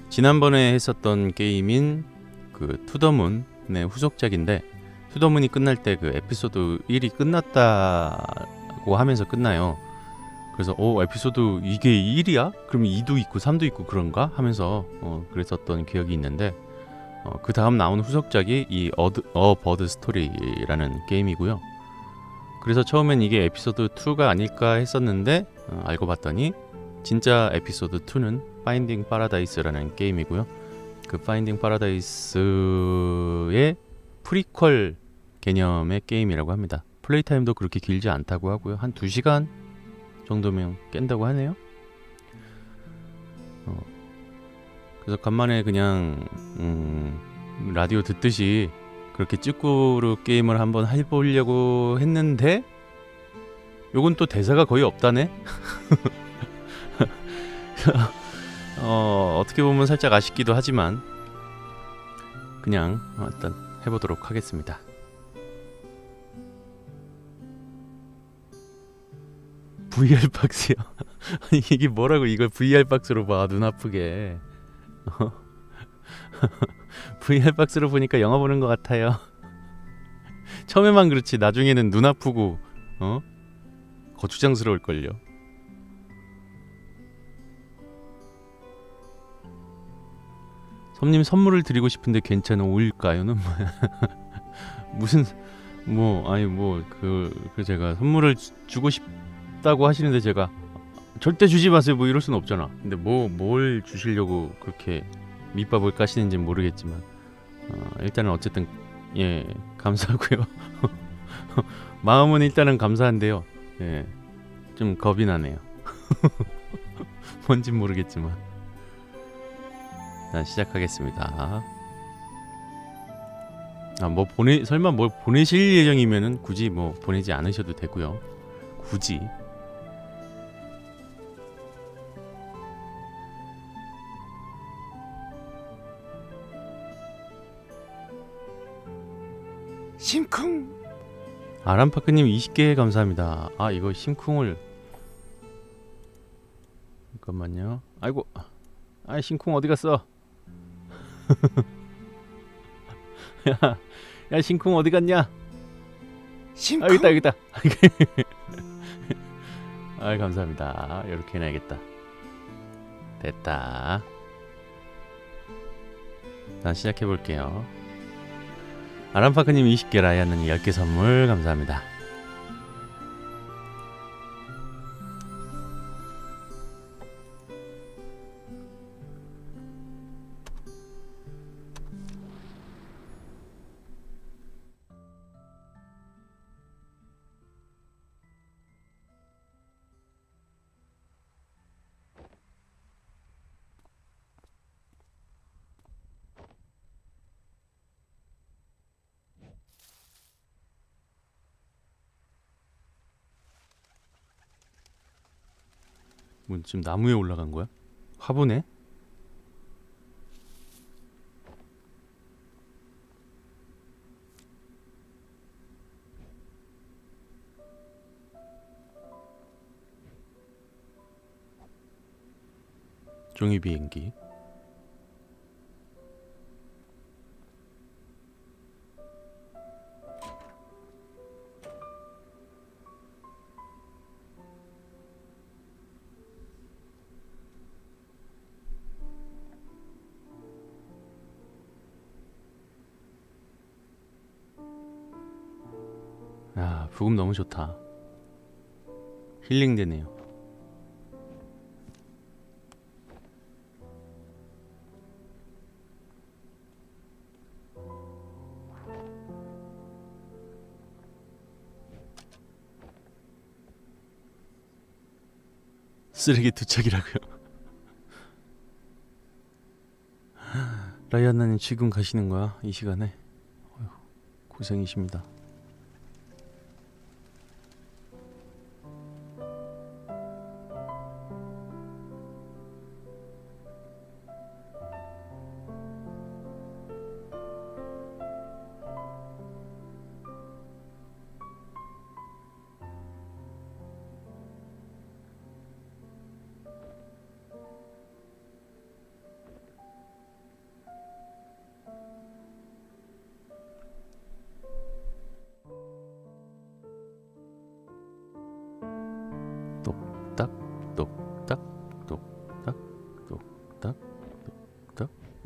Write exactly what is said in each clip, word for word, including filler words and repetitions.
지난번에 했었던 게임인 그 투더문의 후속작인데, 투더문이 끝날 때 그 에피소드 일이 끝났다고 하면서 끝나요. 그래서 어 에피소드 이게 일이야? 그럼 이도 있고 삼도 있고 그런가? 하면서 어 그랬었던 기억이 있는데, 어, 그 다음 나온 후속작이 이 어드, 어 버드 스토리라는 게임이고요. 그래서 처음엔 이게 에피소드 이가 아닐까 했었는데, 어, 알고 봤더니 진짜 에피소드 이는 파인딩 파라다이스라는 게임이고요. 그 파인딩 파라다이스의 프리퀄 개념의 게임이라고 합니다. 플레이 타임도 그렇게 길지 않다고 하고요. 한 두 시간 정도면 깬다고 하네요. 어, 그래서 간만에 그냥 음, 라디오 듣듯이 그렇게 찌꾸루 게임을 한번 해보려고 했는데, 요건 또 대사가 거의 없다네. 어, 어떻게 보면 살짝 아쉽기도 하지만 그냥 일단 해보도록 하겠습니다. 브이알 박스요? 아니 이게 뭐라고 이걸 브이알 박스로 봐, 눈 아프게. 브이알 박스로 보니까 영화 보는 것 같아요. 처음에만 그렇지 나중에는 눈 아프고 어? 거추장스러울걸요. 섬님 선물을 드리고 싶은데 괜찮은 오일까요는 뭐야? 무슨 뭐 아니 뭐그 그 제가 선물을 주, 주고 싶다고 하시는데 제가 절대 주지 마세요 뭐 이럴 수는 없잖아. 근데 뭐 뭘 주시려고 그렇게 밑밥을 까시는지는 모르겠지만 어, 일단은 어쨌든 예 감사하고요. 마음은 일단은 감사한데요. 예, 좀 겁이 나네요. 뭔진 모르겠지만 일단 시작하겠습니다. 아, 뭐 보내 설마 뭘 보내실 예정이면은 굳이 뭐 보내지 않으셔도 되고요. 굳이 심쿵 아람파크님 이십 개 감사합니다. 아 이거 심쿵을 잠깐만요. 아이고 아 심쿵 어디 갔어? 야, 야 심쿵 어디 갔냐? 심쿵. 아 여기 있다 여기 있다. 아 감사합니다. 이렇게 해놔야겠다. 됐다. 자 시작해 볼게요. 아람파크님 이십 개, 라이아는 십 개 선물 감사합니다. 뭐 지금 나무에 올라간 거야? 화분에? 종이 비행기. 야, 부금 너무 좋다. 힐링되네요. 쓰레기 투척이라고요. 라이아나님 지금 가시는 거야? 이 시간에? 어휴, 고생이십니다.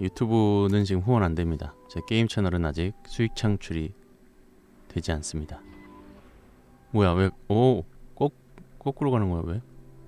유튜브는 지금 후원 안 됩니다. 제 게임 채널은 아직 수익 창출이 되지 않습니다. 뭐야, 왜, 오, 거, 거꾸로 가는 거야, 왜?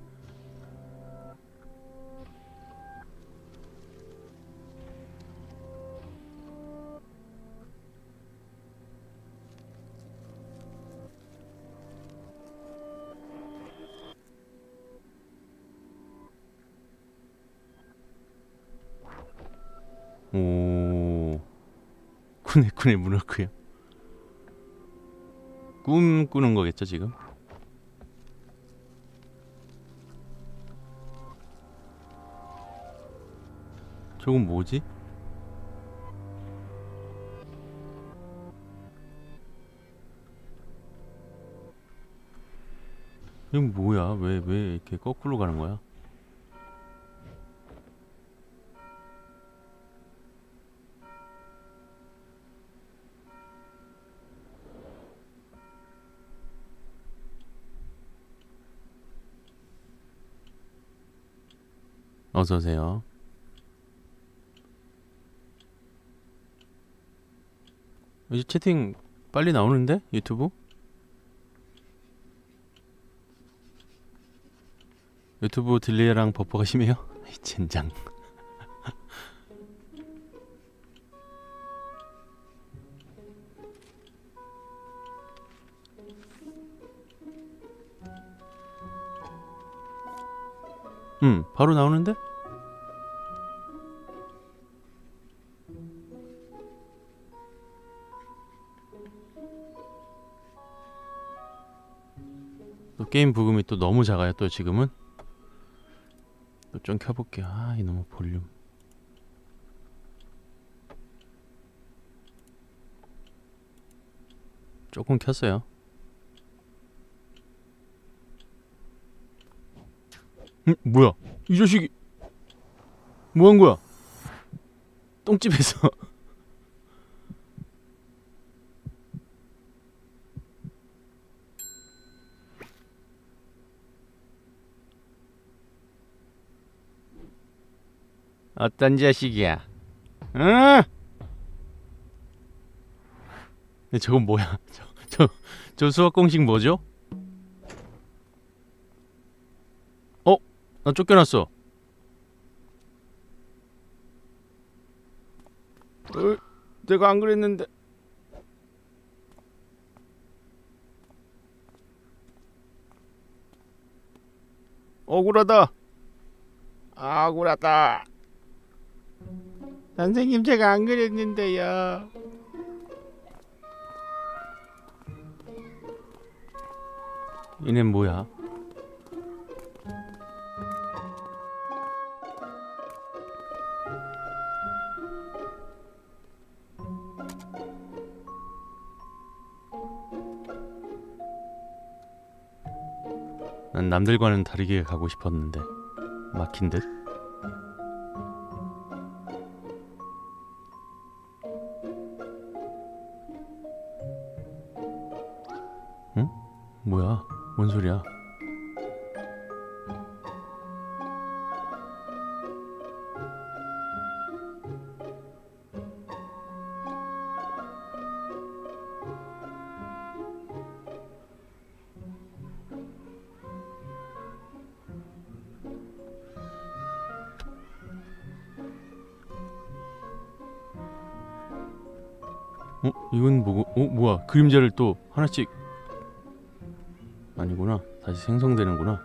오, 쿠네쿠네 문어크요. 꿈 꾸는 거겠죠 지금? 저건 뭐지? 이건 뭐야? 왜 왜 이렇게 거꾸로 가는 거야? 어서오세요. 이제 채팅 빨리 나오는데? 유튜브? 유튜브 딜레이랑 버퍼가 심해요? 이 젠장. 음, 바로 나오는데? 또 게임 부금이 또 너무 작아요. 또 지금은 또 좀 켜볼게요. 아, 이놈의 볼륨. 조금 켰어요. 응? 뭐야? 이 자식이 뭐한 거야? 똥집에서. 어떤 자식이야? 응? 근데 저건 뭐야? 저, 저, 저 수학 공식 뭐죠? 어? 나 쫓겨났어. 어, 내가 안 그랬는데. 억울하다. 아, 억울하다. 선생님, 제가 안 그랬는데요. 얘는 뭐야? 난 남들과는 다르게 가고 싶었는데 막힌 듯. 응? 뭐야? 뭔 소리야? 어? 이건 뭐고? 어? 뭐야? 그림자를 또 하나씩. 아니구나. 다시 생성되는구나.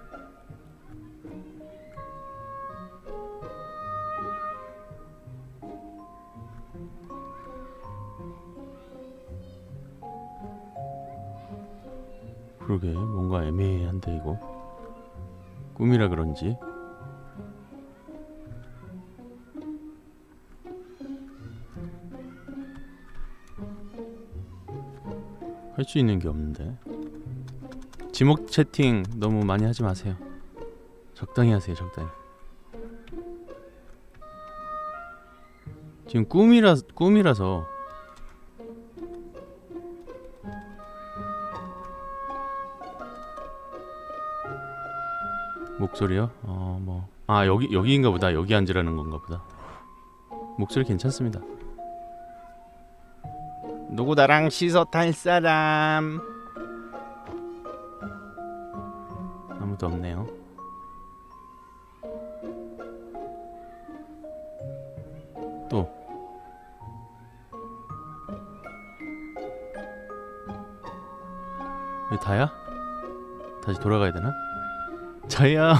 그러게, 뭔가 애매한데 이거 꿈이라 그런지. 할 수 있는 게 없는데. 지목 채팅 너무 많이 하지 마세요. 적당히 하세요. 적당히. 지금 꿈이라 꿈이라서. 목소리요? 어, 뭐. 아, 여기 여기인가 보다. 여기 앉으라는 건가 보다. 목소리 괜찮습니다. 누구 나랑 시소 탈 사람? 아무도 없네요. 또 왜 다야? 다시 돌아가야 되나? 자야.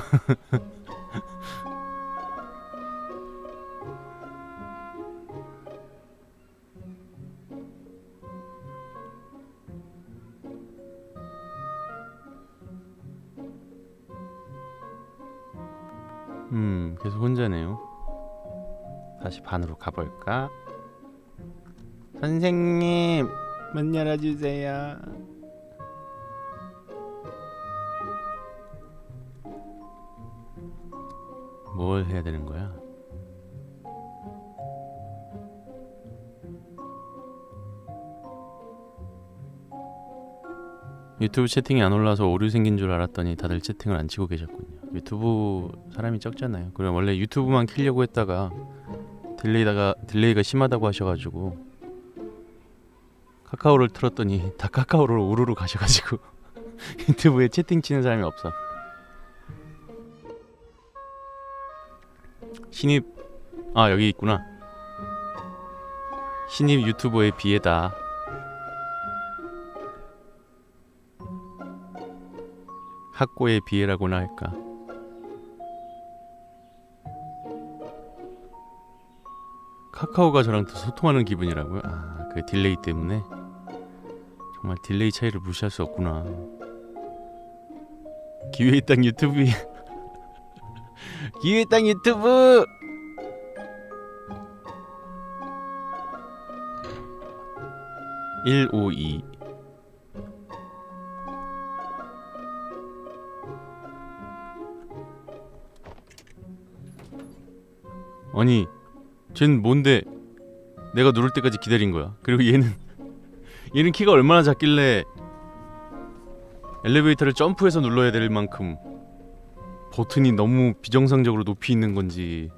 음, 계속 혼자네요. 다시 반으로 가볼까? 선생님, 문 열어주세요. 뭘 해야 되는 거야? 유튜브 채팅이 안 올라와서 오류 생긴 줄 알았더니 다들 채팅을 안 치고 계셨군요. 유튜브 사람이 적잖아요. 그럼 원래 유튜브만 키려고 했다가 딜레이다가 딜레이가 심하다고 하셔가지고 카카오를 틀었더니 다 카카오로 우르르 가셔가지고 유튜브에 채팅 치는 사람이 없어. 신입 아 여기 있구나. 신입 유튜버의 비애다. 학고의 비애라고나 할까. 카카오가 저랑 더 소통하는 기분이라고요? 아, 그 딜레이 때문에? 정말 딜레이 차이를 무시할 수 없구나. 기회의 땅 유튜브. 기회의 땅 유튜브. 일오이. 아니 쟨 뭔데 내가 누를 때까지 기다린 거야. 그리고 얘는 얘는 키가 얼마나 작길래 엘리베이터를 점프해서 눌러야 될 만큼 버튼이 너무 비정상적으로 높이 있는 건지.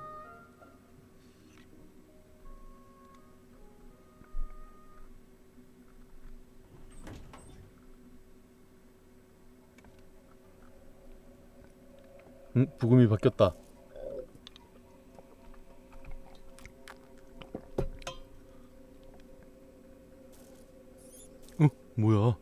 응? 부금이 바뀌었다. 어? 뭐야?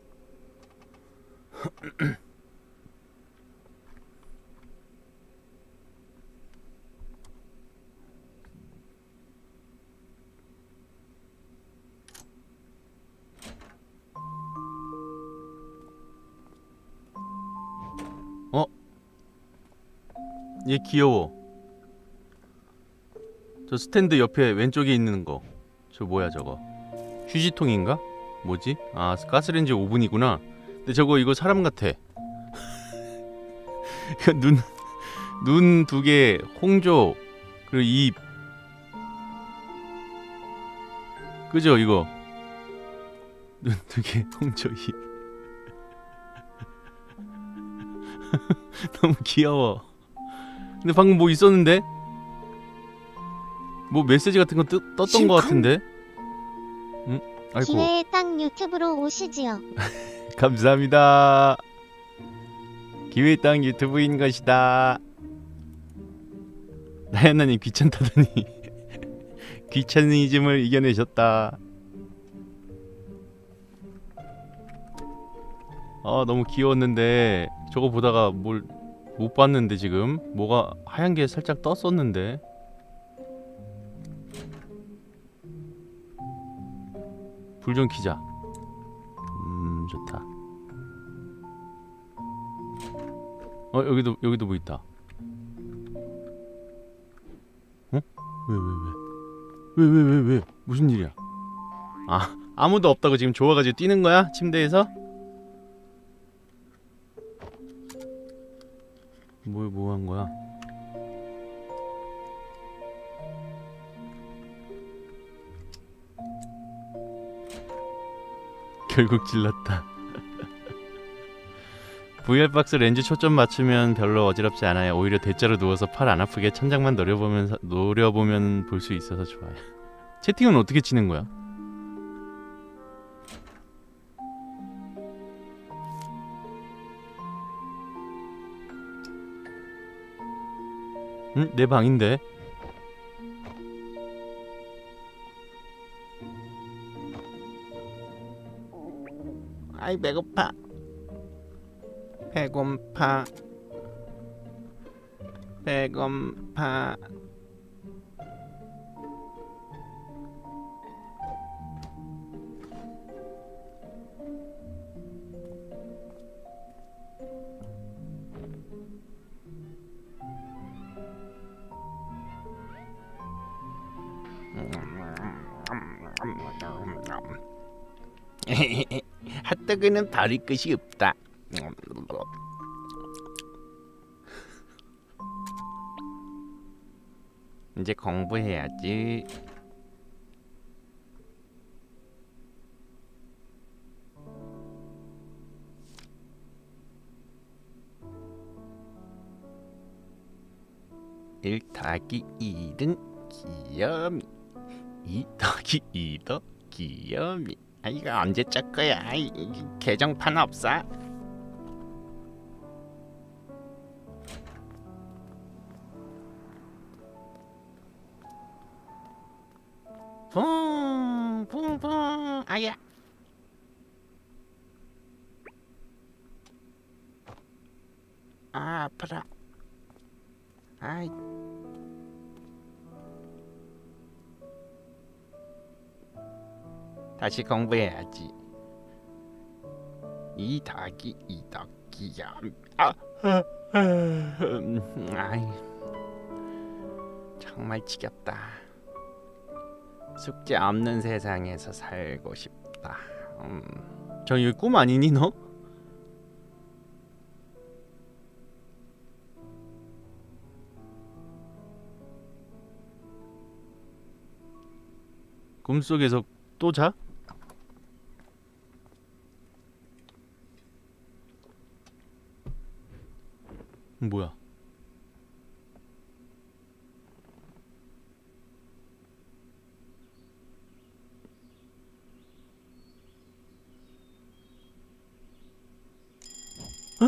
어? 얘 귀여워. 저 스탠드 옆에 왼쪽에 있는 거. 저 뭐야 저거? 휴지통인가? 뭐지? 아 가스레인지 오븐이구나. 근데 저거 이거 사람 같아. 눈 눈 두 개, 홍조, 그리고 입. 그죠 이거? 눈 두 개, 홍조, 입. 너무 귀여워. 근데 방금 뭐 있었는데? 뭐 메시지 같은 거 뜨, 떴던 거 같은데? 응? 아이고. 기회의 땅 유튜브로 오시지요. 감사합니다. 기회의 땅 유튜브인 것이다. 나연나님 귀찮다더니 귀차니즘을 이겨내셨다. 아 너무 귀여웠는데 저거 보다가 뭘 못 봤는데 지금 뭐가 하얀 게 살짝 떴었는데. 불 좀 켜자. 음 좋다. 어 여기도 여기도 뭐 있다. 어? 왜 왜 왜? 왜 왜 왜 왜? 무슨 일이야? 아 아무도 없다고 지금 좋아가지고 뛰는 거야? 침대에서? 뭐 뭐 한 거야? 결국 질렀다. 브이알 박스 렌즈 초점 맞추면 별로 어지럽지 않아요. 오히려 대자로 누워서 팔 안 아프게 천장만 노려보면 노려보면 볼 수 있어서 좋아요. 채팅은 어떻게 치는 거야? 응? 내 방인데. 아이 배고파. 배고파. 배고파. 핫도그는 버릴 것이 없다. 이제 공부해야지. 일 더하기 일은 귀요미. 이 더하기 이도 귀요미. 아, 이거 언제 짤 거야? 이, 이, 개정판 없어? 붕, 붕붕, 아야. 아, 아파라. 아이. 다시 공부해야지. 이 더하기 이 더하기 야. 아, 아, 아, 아이, 정말 지겹다. 숙제 없는 세상에서 살고 싶다. 음. 저 이거 꿈 아니니 너? 꿈속에서 또 자? 뭐야? 어?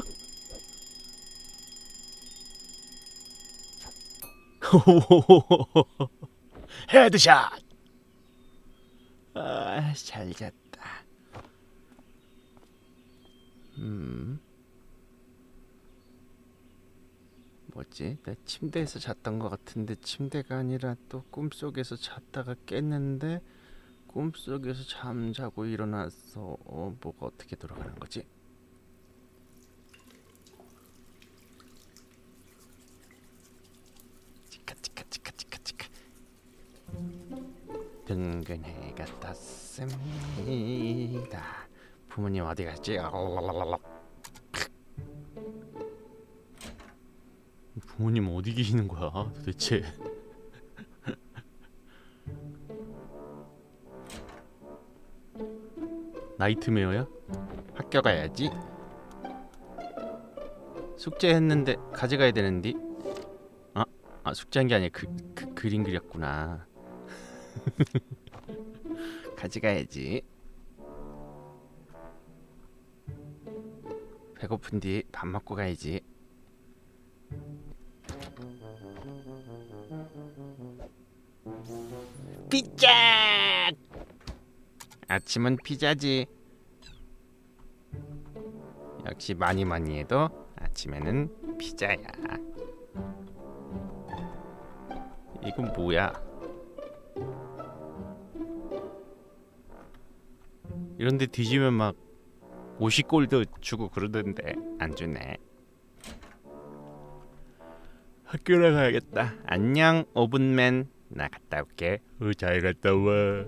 헤드샷! 아, 잘 잤다. 음, 뭐지? 나 침대에서 잤던 것 같은데 침대가 아니라 또 꿈속에서 잤다가 깼는데 꿈속에서 잠자고 일어나서 어, 뭐가 어떻게 돌아가는 거지? 치카 치카 치카 치카 치카. 둥근 해가 떴습니다. 부모님 어디 갔지? 부모님 어디 계시는 거야 도대체? 나이트메어야? 학교 가야지. 숙제했는데 가져가야 되는데. 아, 아 숙제한 게 아니라 그, 그 그림 그렸구나. 가져가야지. 배고픈디 밥 먹고 가야지. 피자! 아침은 피자지. 역시 많이 많이 해도 아침에는 피자야. 이건 뭐야? 이런데 뒤지면 막 오십 골도 주고 그러던데 안 주네. 학교 나가야겠다. 안녕 오븐맨. 나 갔다 올게. 어, 잘 갔다 와.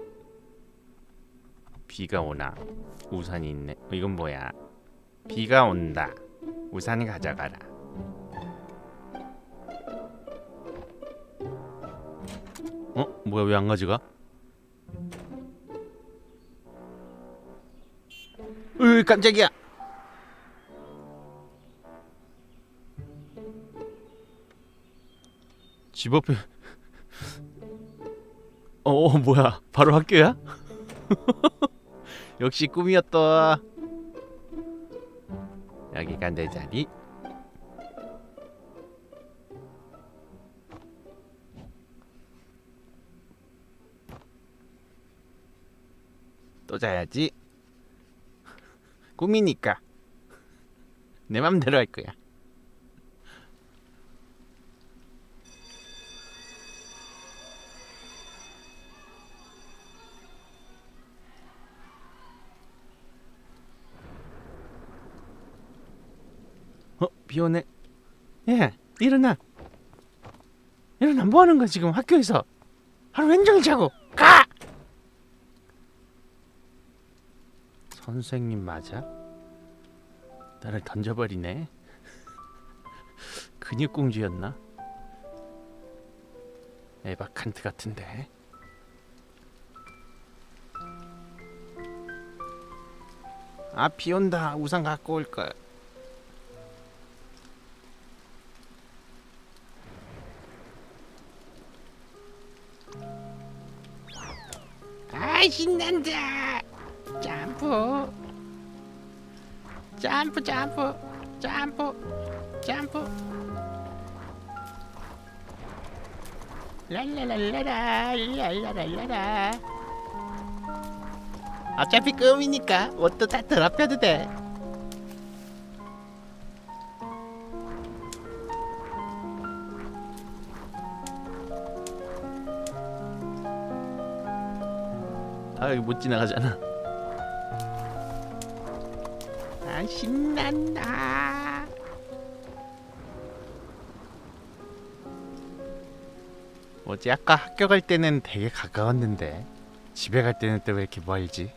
비가 오나? 우산이 있네. 어, 이건 뭐야? 비가 온다. 우산 가져가라. 어? 뭐야 왜 안 가져가? 으 깜짝이야. 집 앞에 어, 어 뭐야 바로 학교야? 역시 꿈이었다. 여기가 내 자리. 또 자야지. 꿈이니까 내 맘대로 할 거야. 어? 비 오네. 예, 일어나. 일어나. 뭐 하는 거야 지금 학교에서? 하루 왼종일 자고 가! 선생님 맞아? 나를 던져버리네. 근육공주였나? 에바 칸트 같은데. 아, 비 온다. 우산 갖고 올 걸. 아, 신난다. 점프. 점프 점프 점프 점프. 랄라랄라라 랄라랄라라. 어차피 꿈이니까 옷도 다 더럽혀도 돼. 아, 여기 못 지나가잖아. 아, 신난다. 뭐지? 아까 학교 갈 때는 되게 가까웠는데 집에 갈 때는 또 왜 이렇게 멀지?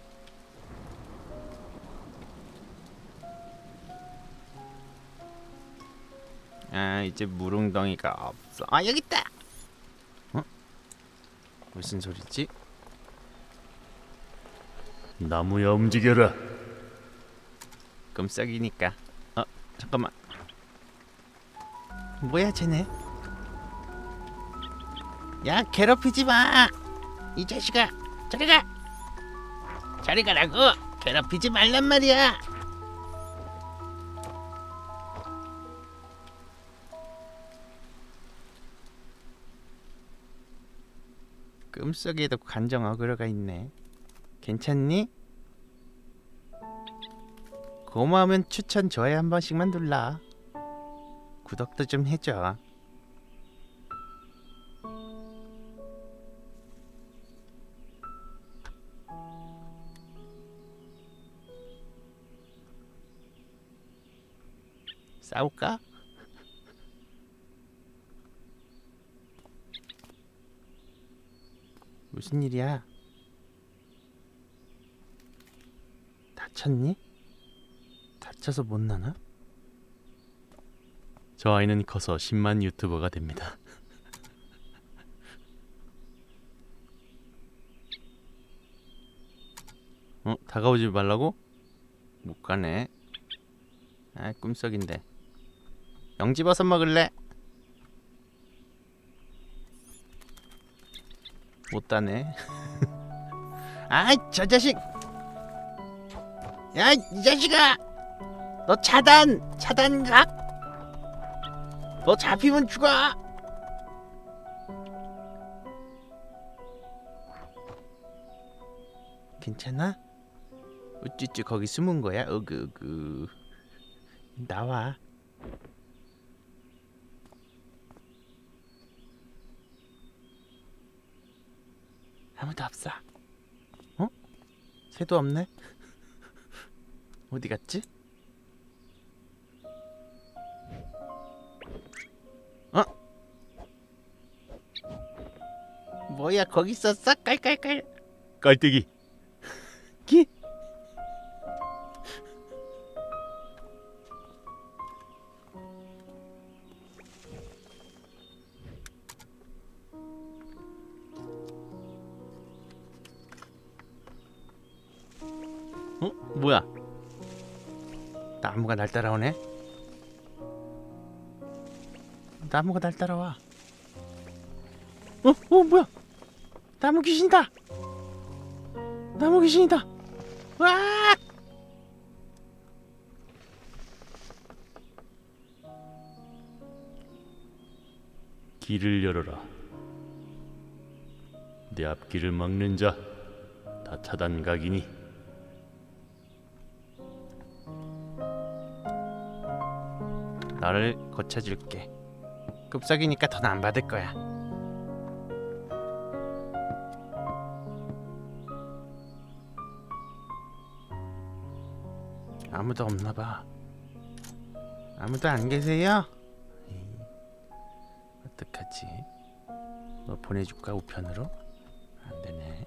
아, 이제 물웅덩이가 없어. 아, 여기 있다. 어? 무슨 소리지? 나무야, 움직여라. 끔찍이니까. 어, 잠깐만. 뭐야 쟤네? 야, 괴롭히지 마. 이 자식아, 저리 가. 저리 가라고. 괴롭히지 말란 말이야. 꿈속에도 관정 어그로가 있네. 괜찮니? 고마우면 추천 좋아요 한 번씩만 눌러. 구독도 좀 해줘. 싸울까? 무슨 일이야? 다쳤니? 다쳐서 못 나나? 저 아이는 커서 십만 유튜버가 됩니다. 어? 다가오지 말라고? 못 가네. 아, 꿈속인데. 영지버섯 먹을래? 못 따네. 아, 저 자식! 야, 이 자식아! 너 차단! 차단각! 너 잡히면 죽어! 괜찮아? 우쭈쭈 거기 숨은 거야? 으그으그. 나와. 아무도 없어. 어? 새도 없네? 어디 갔지? 어? 뭐야, 거기 있었어? 깔깔깔. 깔때기. 기? 어? 뭐야? 나무가 날 따라오네? 나무가 날 따라와. 어? 어 뭐야? 나무 귀신이다. 나무 귀신이다. 와! 길을 열어라. 내 앞길을 막는 자 다 차단 각이니. 너를 고쳐줄게. 급속이니까 돈 안 받을 거야. 아무도 없나 봐. 아무도 안 계세요? 에이, 어떡하지? 너 보내줄까 우편으로? 안 되네.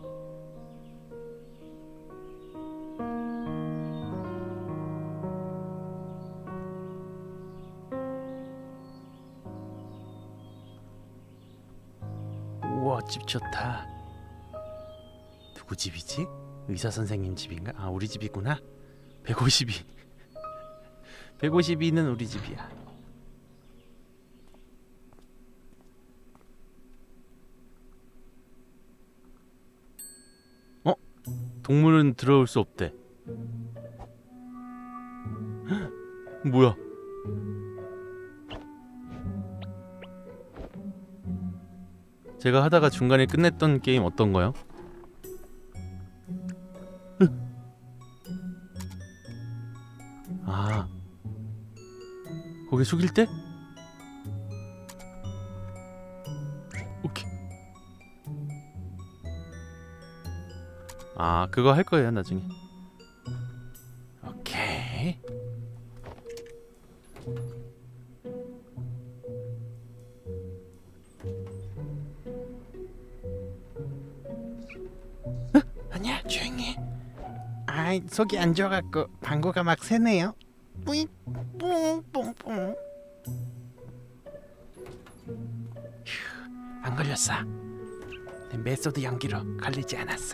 우와, 집 좋다. 누구 집이지? 의사 선생님 집인가? 아, 우리 집이구나. 백오십이. 백오십이는 우리 집이야. 어? 동물은 들어올 수 없대. 헉, 뭐야? 제가 하다가 중간에 끝냈던 게임 어떤 거요? 아, 고개 숙일 때? 오케이. 아, 그거 할 거예요 나중에. 오케이. 아니야, 조용히 해. 아이, 속이 안 좋아갖고 방구가 막 새네요. 뿌잉 뿡뿡뿡. 휴, 안 걸렸어. 내 메소드 연기로 걸리지 않았어.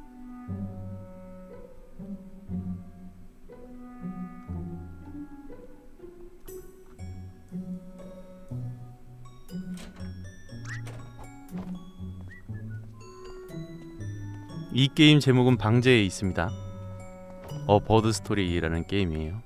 이 게임 제목은 방제에 있습니다. 어 버드 스토리라는 게임이에요.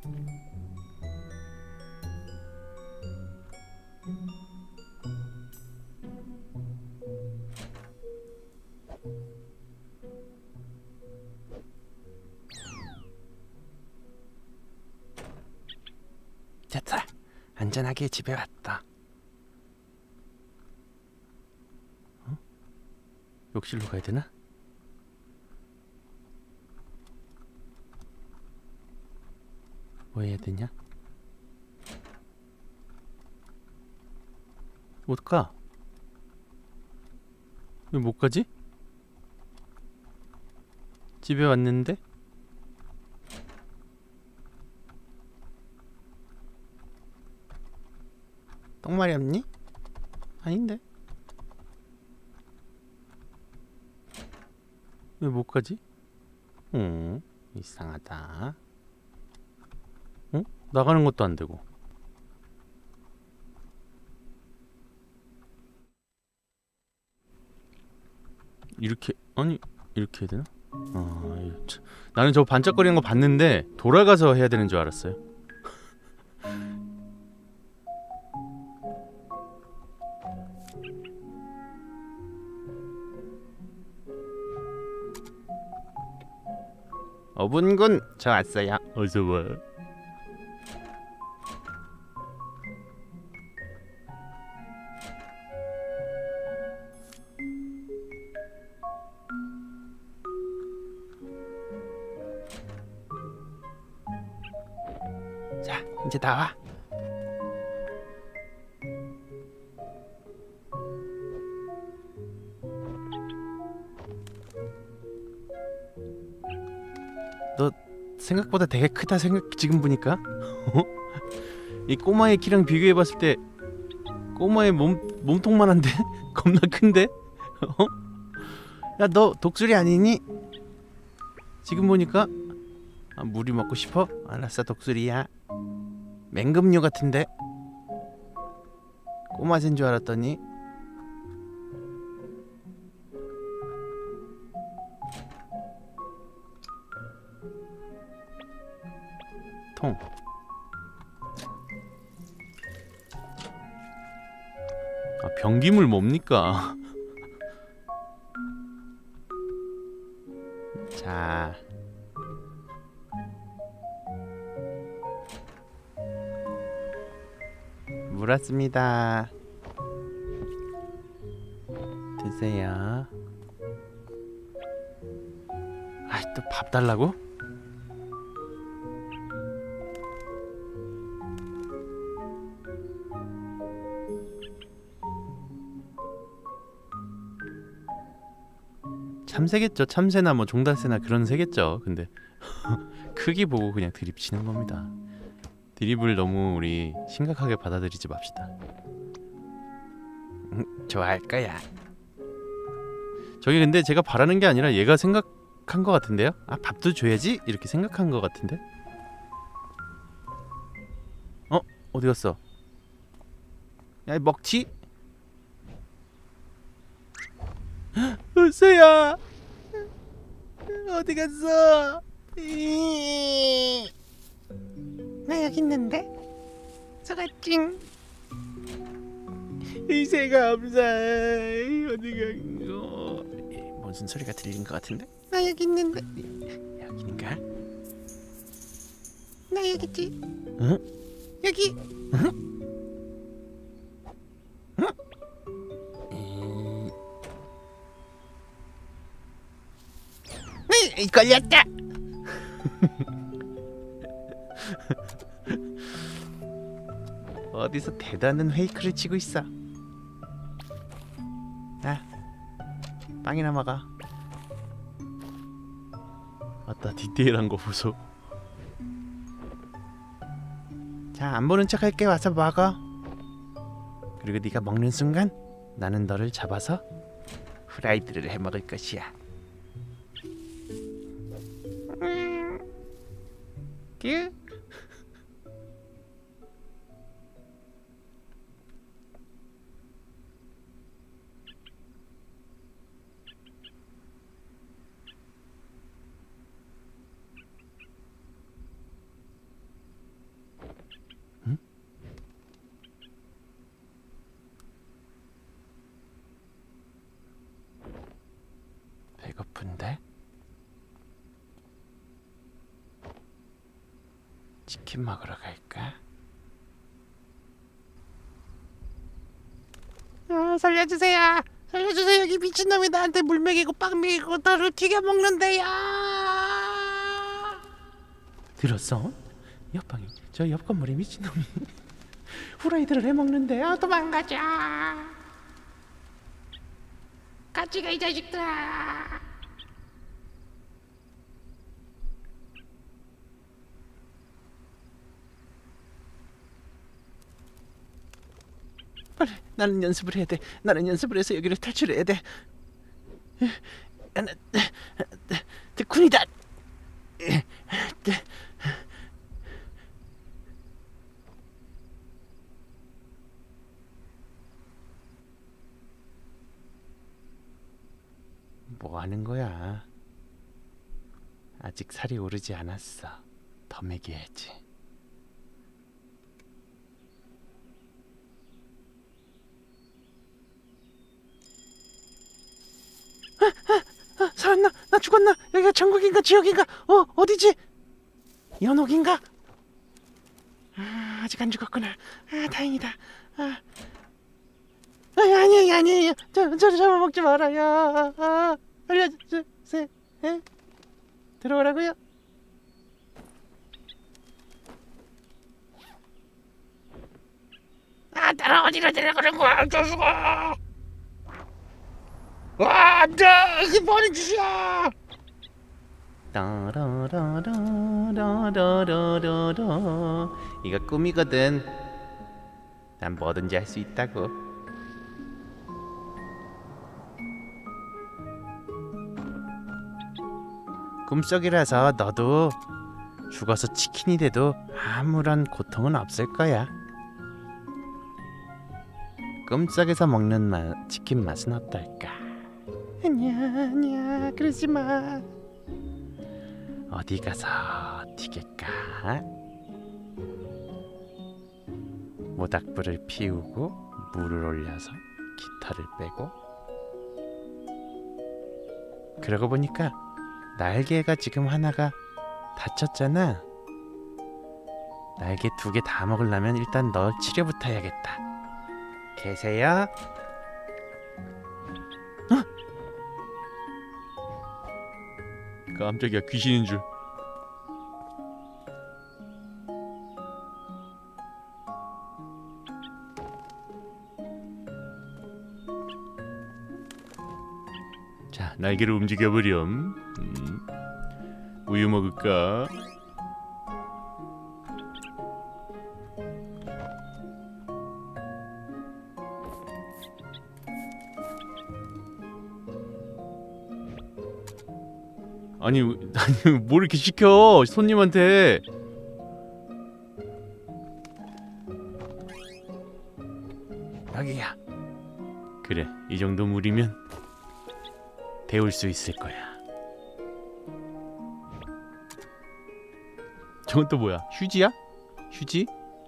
됐다. 안전하게 집에 왔다. 어? 욕실로 가야 되나? 뭐 해야 되냐? 못 가. 왜 못 가지? 집에 왔는데? 똥말이 없니? 아닌데? 왜 못 가지? 어, 이상하다. 어? 나가는 것도 안 되고. 이렇게, 아니 이렇게 해야 되나? 아, 이거 참. 나는 저 반짝거리는 거 봤는데 돌아가서 해야 되는 줄 알았어요. 어분군, 저 왔어요. 어서 와. 자, 이제 나와. 너 생각보다 되게 크다 생각 지금 보니까. 이 꼬마의 키랑 비교해봤을 때 꼬마의 몸 몸통만한데 겁나 큰데. 어? 야, 너 독수리 아니니? 지금 보니까. 아, 물이 먹고 싶어? 알았어, 독수리야. 맹금류 같은데. 꼬마새인 줄 알았더니 통. 아, 변기물 뭡니까? 자, 물 왔습니다. 드세요. 아, 또 밥 달라고? 참새겠죠. 참새나 뭐 종달새나 그런 새겠죠. 근데 크기 보고 그냥 드립치는 겁니다. 드립을 너무 우리 심각하게 받아들이지 맙시다. 음, 좋아할 거야. 저게 근데 제가 바라는 게 아니라 얘가 생각한 것 같은데요? 아, 밥도 줘야지? 이렇게 생각한 것 같은데? 어? 어디 갔어? 야, 먹튀? 으쌰야! 어디 갔어? 나 여기 있는데? 소가찡. 의새가 없어. 어디 간 거? 무슨 소리가 들린 것 같은데? 나 여기 있는데. 여긴가? 나 여기 있지. 응? 여기. 음, 이 걸렸다. 어디서 대단한 페이크를 치고 있어? 아, 빵이나 먹어. 맞다, 디테일한 거 보소. 자, 안 보는 척 할게. 와서 먹어. 그리고 네가 먹는 순간 나는 너를 잡아서 후라이드를 해 먹을 것이야. 음. 뀨. 배고픈데? 치킨 먹으러 갈까? 아, 살려주세요. 살려주세요. 여기 미친놈이 나한테 물 먹이고 빵 먹이고 너를 튀겨 먹는데요. 들었어? 옆방에 저 옆 건물에 미친놈이 후라이드를 해먹는데요. 도망가자. 같이 가, 이 자식들아. 빨리, 나는 연습을 해야 돼. 나는 연습을 해서 여기를 탈출해야 돼. 덕훈이다. 뭐 하는 거야? 아직 살이 오르지 않았어. 더 먹여야지. 아, 아, 아, 살았나? 나 죽었나? 여기가 천국인가 지옥인가? 어, 어디지? 연옥인가? 아, 아직 안 죽었구나. 아, 다행이다. 아, 아니, 아니에요, 아니에요. 저, 저 잡아먹지 말아요. 아, 알려주세요. 에? 들어오라고요? 아, 나라 어디로 데려가는 거야, 이 자식아. 와, 안돼. 이게 뭐하는 짓이야. 따라라라라라라라라. 이거 꿈이거든. 난 뭐든지 할 수 있다고. 꿈속이라서 너도 죽어서 치킨이 돼도 아무런 고통은 없을 거야. 꿈속에서 먹는 마, 치킨 맛은 어떨까? 아니야, 아니야. 그러지 마. 어디 가서 튀길까? 모닥불을 피우고 물을 올려서 깃털을 빼고, 그러고 보니까 날개가 지금 하나가 다쳤잖아. 날개 두 개 다 먹으려면 일단 너 치료부터 해야겠다. 계세요? 어? 깜짝이야, 귀신인 줄. 자, 날개를 움직여버렴. 음. 우유 먹을까? 아니, 아니 뭘 이렇게 시켜 손님한테. 여기야. 그래, 이 정도 물이면 데울 수 있을 거야. 저건 또 뭐야? 휴지야? 휴지?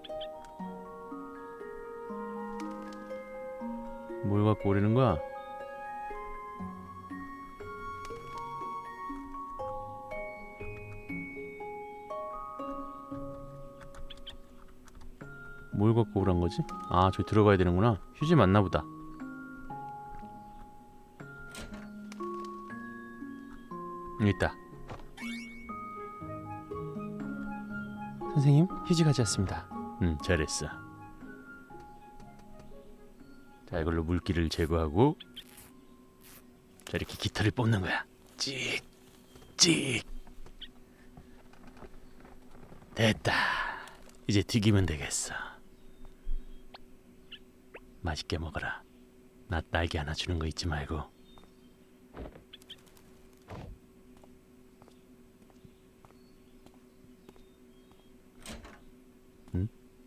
뭘 갖고 오려는 거야? 뭘 갖고 오란 거지? 아, 저기 들어가야 되는구나. 휴지 맞나 보다. 여기 있다. 선생님, 휴지 가져왔습니다. 응, 잘했어. 자, 이걸로 물기를 제거하고, 자, 이렇게 깃털을 뽑는 거야. 찍, 찍. 됐다. 이제 튀기면 되겠어. 맛있게 먹어라. 나 딸기 하나 주는 거 잊지 말고. 응?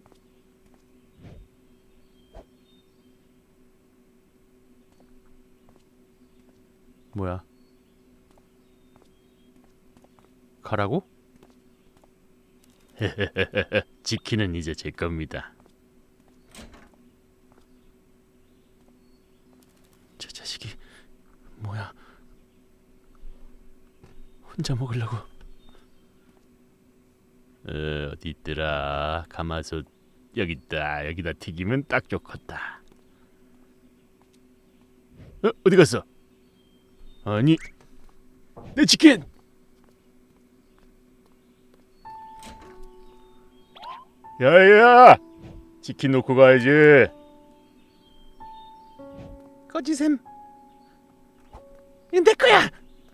뭐야? 가라고? 치킨은 이제 제 겁니다. 저 자식이 뭐야? 혼자 먹으려고. 어, 어디 있더라? 가마솥 여기 있다. 여기다 튀기면 딱 좋겠다. 어? 어디 갔어? 아니, 내 치킨! 야야! 치킨 놓고 가야지. 꺼지셈. 이건 내 거야.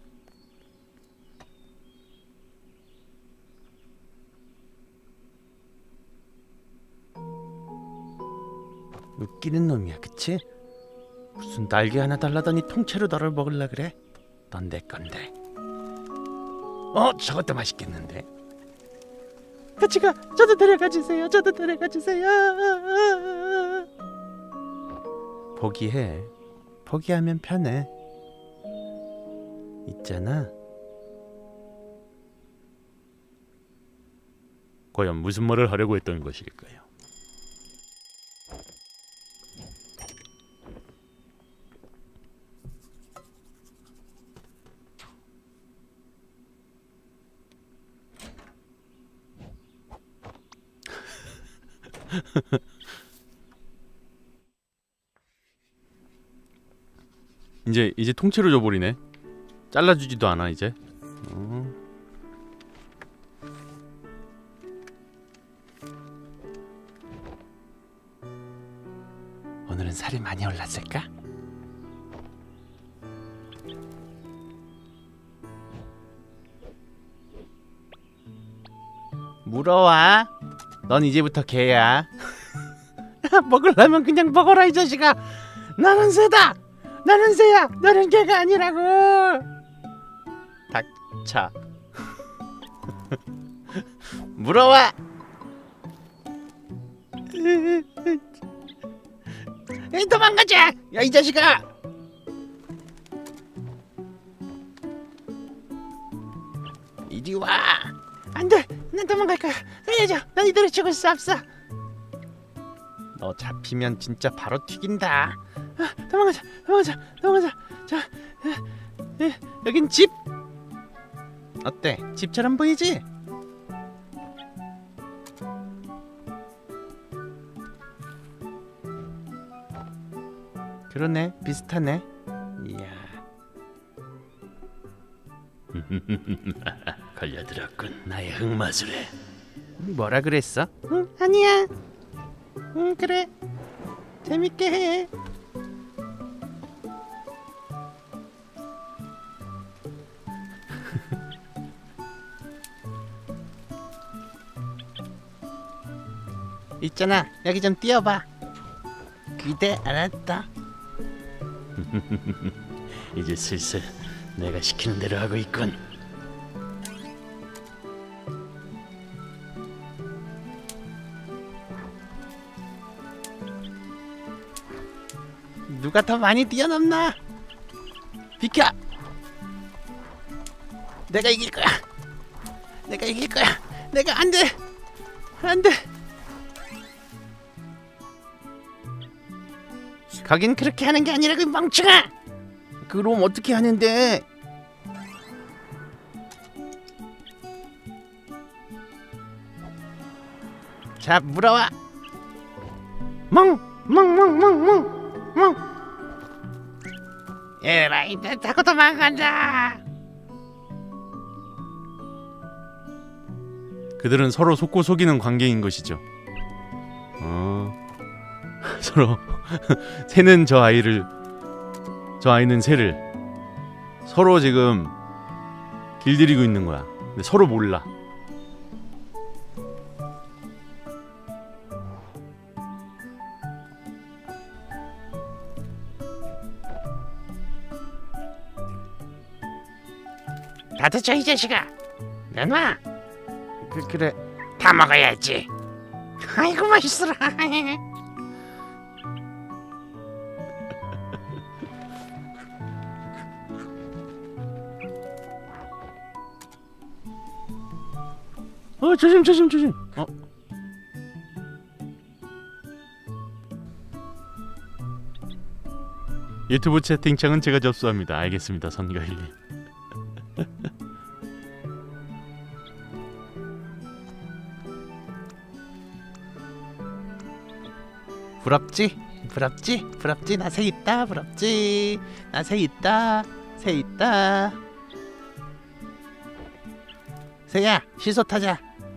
웃기는 놈이야, 그치? 무슨 날개 하나 달라더니 통째로 너를 먹을라 그래? 넌 내 건데. 어, 저것도 맛있겠는데. 같이 가. 저도 데려가 주세요. 저도 데려가 주세요. 포기해. 포기하면 편해. 있잖아. 과연 무슨 말을 하려고 했던 것일까요? 이제 이제 통째로 줘버리네. 잘라주지도 않아 이제. 어. 오늘은 살이 많이 올랐을까? 물어와. 넌 이제부터 개야. 먹으려면 그냥 먹어라 이 자식아. 나는 새다. 나는 새야. 너는 개가 아니라고. 닥쳐. 물어와. 에이, 도망가자. 야, 이 자식아. 이리 와. 안돼. 난 도망갈 거야. 살려줘. 난 이대로 죽을 수 없어. 너 잡히면 진짜 바로 튀긴다. 아, 도망가자, 도망가자, 도망가자. 자, 에, 에, 여긴 집. 어때? 집처럼 보이지? 그러네, 비슷하네. 이야. 걸려들었군. 나의 흑마술에. 뭐라 그랬어? 응, 아니야. 응, 그래. 재밌게 해. 있잖아, 여기 좀 뛰어봐. 기대 알았다. 이제 슬슬 내가 시키는 대로 하고 있군. 누가 더 많이 뛰어넘나? 비켜! 내가 이길 거야. 내가 이길 거야. 내가 안 돼. 안 돼. 거긴 그렇게 하는 게 아니라 그 멍청아. 그럼 어떻게 하는데? 자, 물어와. 멍, 멍, 멍, 멍, 멍, 멍. 에라이, 나 자꾸 도망간다. 그들은 서로 속고 속이는 관계인 것이죠. 어... 서로 새는 저 아이를, 저 아이는 새를 서로 지금 길들이고 있는 거야. 근데 서로 몰라. 나도 저 이 자식아. 내놔. 그, 그래. 다 먹어야지. 아이고 맛있어라. 어, 조심 조심 조심. 어. 유튜브 채팅창은 제가 접수합니다. 알겠습니다, 선가일님. 부럽지? 부럽지? 부럽지? 나 새 있다. 부럽지? 나 새 있다. 새 있다. 새야, 시소 타자.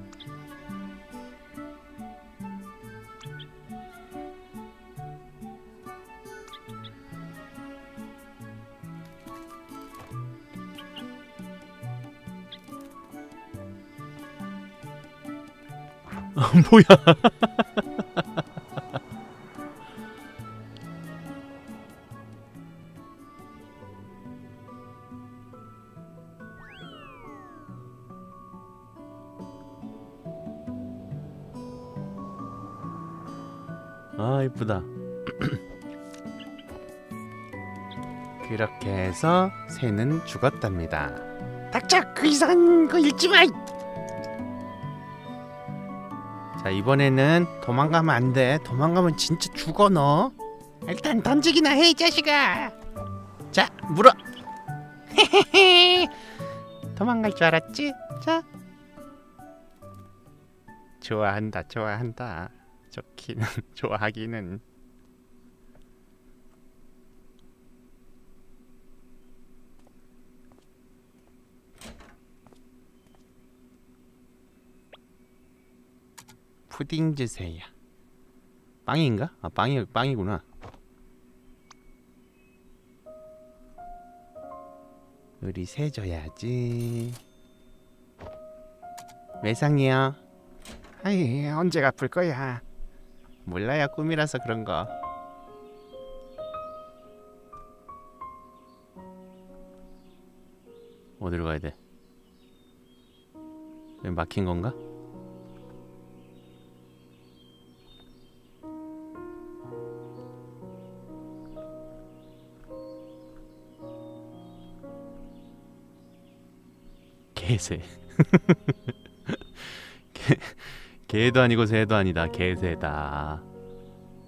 뭐야? 아, 이쁘다. 그렇게 해서 새는 죽었답니다. 닥쳐! 그 이상한 거 읽지 마! 자, 이번에는 도망가면 안 돼. 도망가면 진짜 죽어 너. 일단 던지기나 해, 이 자식아. 자, 물어. 헤헤헤. 도망갈 줄 알았지? 자. 좋아한다, 좋아한다. 좋기는 좋아하기는. 푸딩 주세요. 빵인가? 아, 빵이 빵이구나. 우리 새 줘야지. 외상이요. 아이, 언제 갚을 거야? 몰라요, 꿈이라서 그런 거. 어디로 가야 돼? 여기 막힌 건가? 개새. 개, 개도 아니고 새도 아니다. 개새다.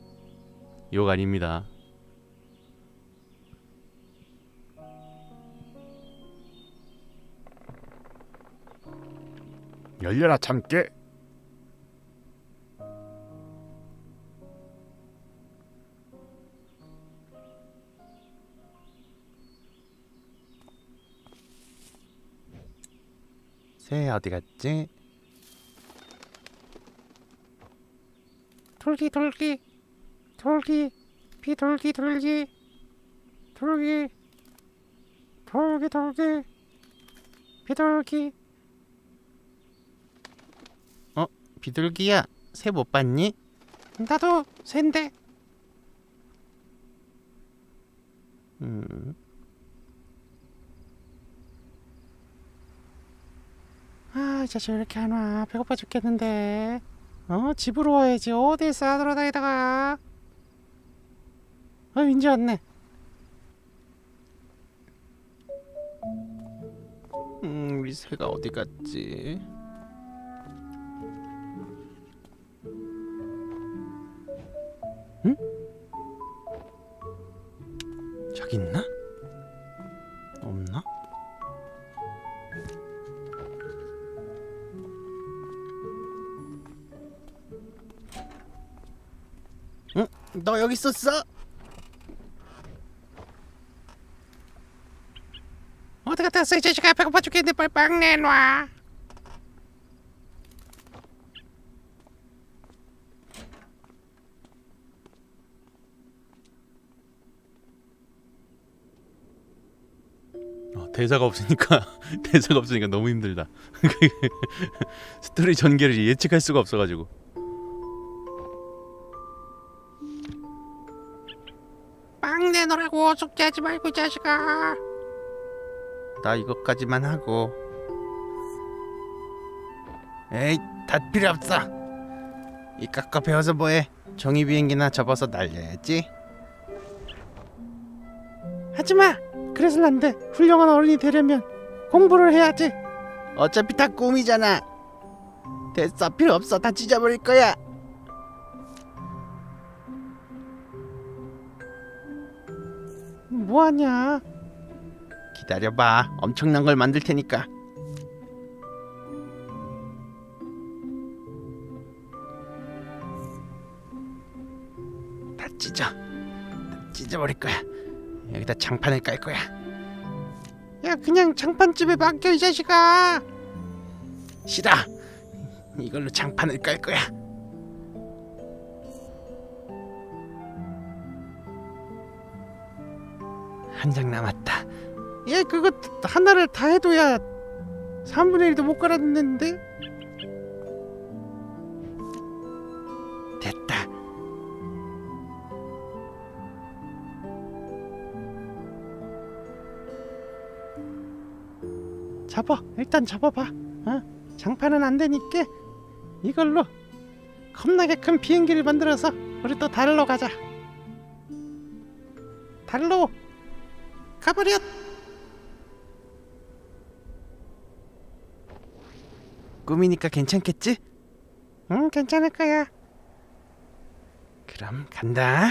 욕 아닙니다. 열려라 참깨. 새 어디 갔지? 돌기 돌기 돌기 비돌기 돌기 돌기 돌기 돌기 비돌기. 어? 비둘기야, 새 못 봤니? 나도 샌데. 음. 아, 이 자식 왜 이렇게 안 와? 배고파 죽겠는데. 어? 집으로 와야지. 어딜 싸돌아다니다가. 어, 이제 왔네. 음, 우리 새가 어디 갔지? 응? 저기 있나? 없나? 응? 너 여기 있었어? 어디 갔다 왔어 이 자식아. 배고파 죽겠는데 빨리 빵 내놔. 어, 대사가 없으니까 대사가 없으니까 너무 힘들다. 스토리 전개를 예측할 수가 없어가지고. 빵 내놓으라고. 숙제하지 말고 이 자식아. 나 이것까지만 하고. 에이, 다 필요 없어. 이 깎아 배워서 뭐해. 종이 비행기나 접어서 날려야지. 하지마. 그래서는 안 돼. 훌륭한 어른이 되려면 공부를 해야지. 어차피 다 꿈이잖아. 됐어, 필요 없어. 다 찢어버릴 거야. 뭐하냐? 기다려봐. 엄청난 걸 만들 테니까. 다 찢어. 다 찢어버릴 거야. 여기다 장판을 깔 거야. 야, 그냥 장판집에 맡겨 이 자식아. 싫어. 이걸로 장판을 깔 거야. 한 장 남았다. 얘 그거 하나를 다 해도야 삼분의 일도 못 깔아냈는데. 됐다. 잡아. 일단 잡아봐. 어? 장판은 안 되니까 이걸로 겁나게 큰 비행기를 만들어서 우리 또 달로 가자. 달로 가버렸. 꿈이니까 괜찮겠지? 응, 괜찮을 거야. 그럼 간다.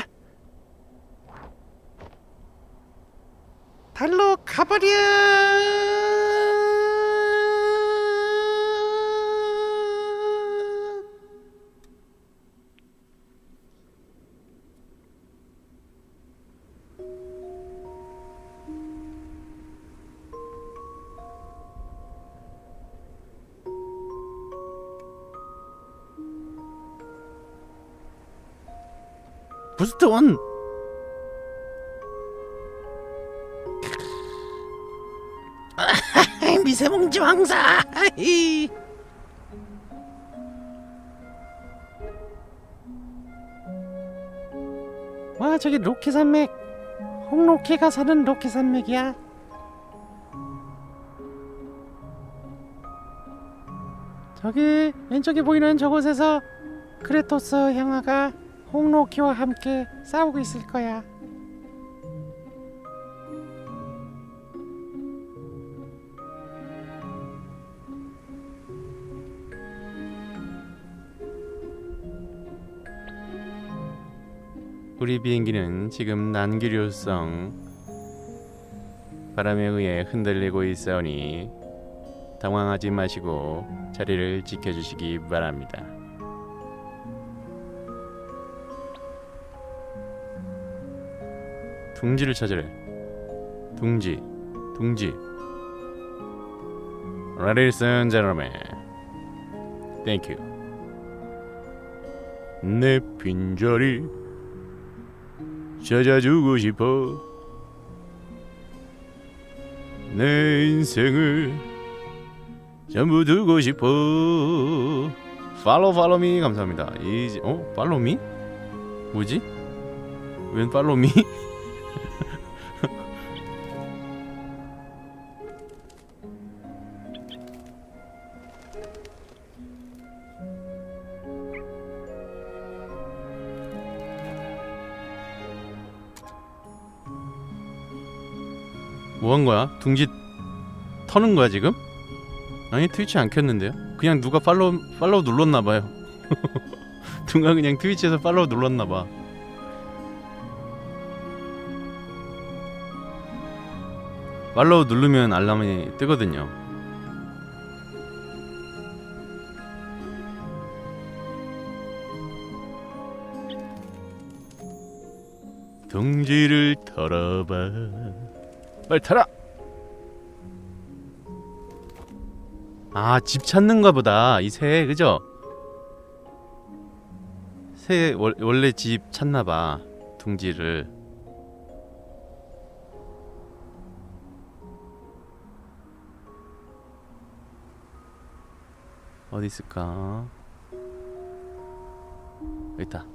달로 가버려. 부스트 온. 미세먼지 황사. 와, 저기 로키 산맥. 홍로키가 사는 로키 산맥이야. 저기 왼쪽에 보이는 저곳에서 크레토스 형아가 홍로키와 함께 싸우고 있을 거야. 우리 비행기는 지금 난기류성 바람에 의해 흔들리고 있으니 당황하지 마시고 자리를 지켜주시기 바랍니다. 둥지를 찾으래. 둥지, 둥지. Ladies and gentlemen, thank you. 내 빈자리 찾아주고 싶어. 내 인생을 전부 두고 싶어. Follow, follow me. 감사합니다. 이제 어? Follow me? 뭐지? 웬 follow me? 뭐 한 거야? 둥지 터는 거야 지금? 아니 트위치 안 켰는데요? 그냥 누가 팔로우 팔로우 눌렀나 봐요. 누가 그냥 트위치에서 팔로우 눌렀나 봐. 팔로우 누르면 알람이 뜨거든요. 둥지를 털어봐. 빨리 타라! 아, 집 찾는가 보다. 이 새, 그죠? 새 월, 원래 집 찾나봐. 둥지를. 어디 있을까? 여기 있다.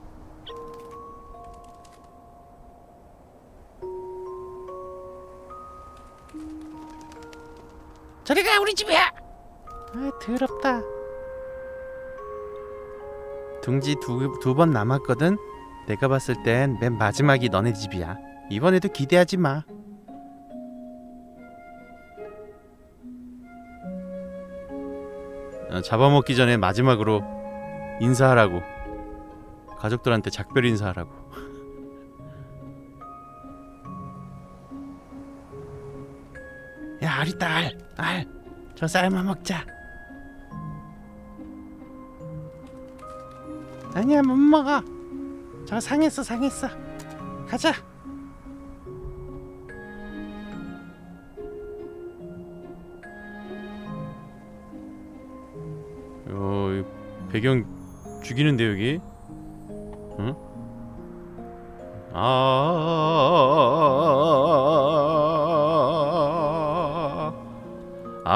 저리가 우리 집이야. 아 더럽다. 둥지 두 두 번 남았거든. 내가 봤을 땐 맨 마지막이 너네 집이야. 이번에도 기대하지 마. 어, 잡아먹기 전에 마지막으로 인사하라고. 가족들한테 작별 인사하라고. 야 알 있다 알. 알. 저 쌀만 먹자. 아니야 못 먹어. 저 상했어 상했어. 가자. 어, 배경 죽이는데 여기? 응? 아, 아,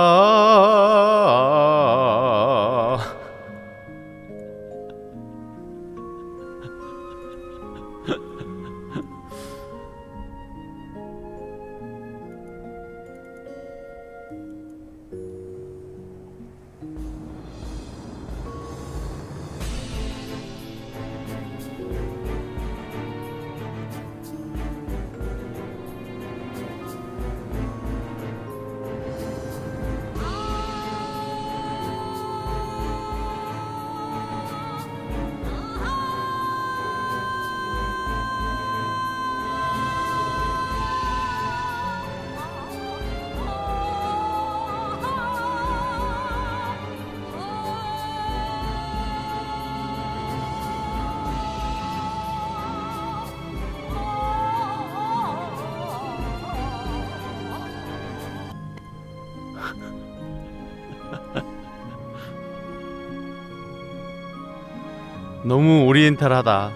아, 너무 오리엔탈하다.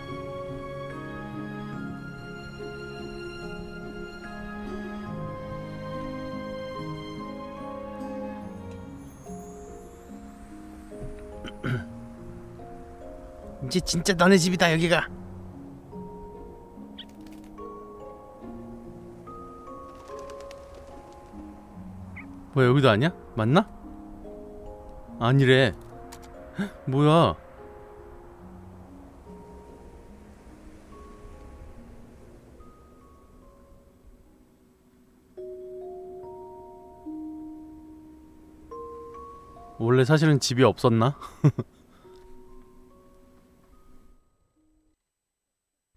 이제 진짜 너네 집이다 여기가. 뭐야 여기도 아니야? 맞나? 아니래. 헉, 뭐야? 원래 사실은 집이 없었나?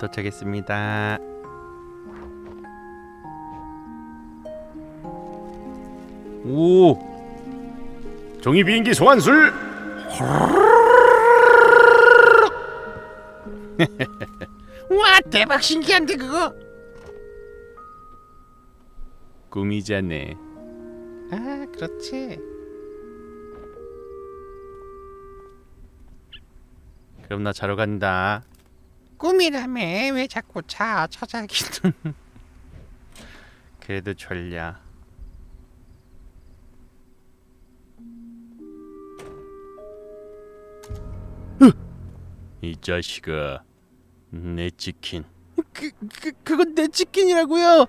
도착했습니다. 오, 종이 비행기 소환술. 와 대박 신기한데 그거. 꿈이잖네. 아 그렇지. 그럼 나 자러 간다. 꿈이라며 왜 자꾸 자 처자기는. 그래도 졸려. 이 자식아, 내 치킨. 그, 그 그건 내 치킨이라고요.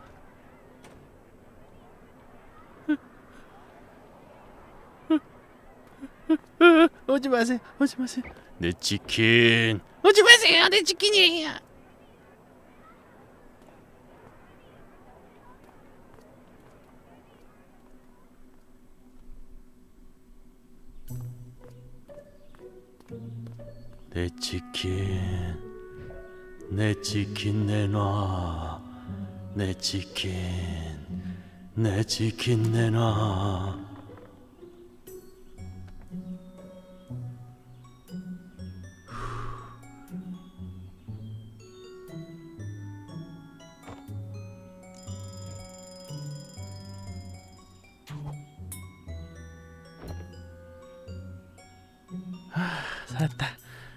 오지 마세요. 오지 마세요. 내 치킨. 오지 마세요. 내 치킨이에요. 내 치킨. 내 치킨 내놔. 내 치킨. 내 치킨 내놔. 살았다.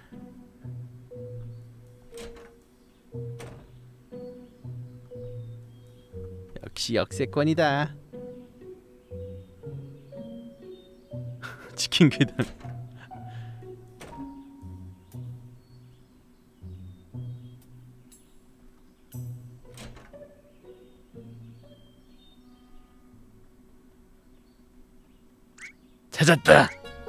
역시 역세권이다. 치킨 계단. 찾았다.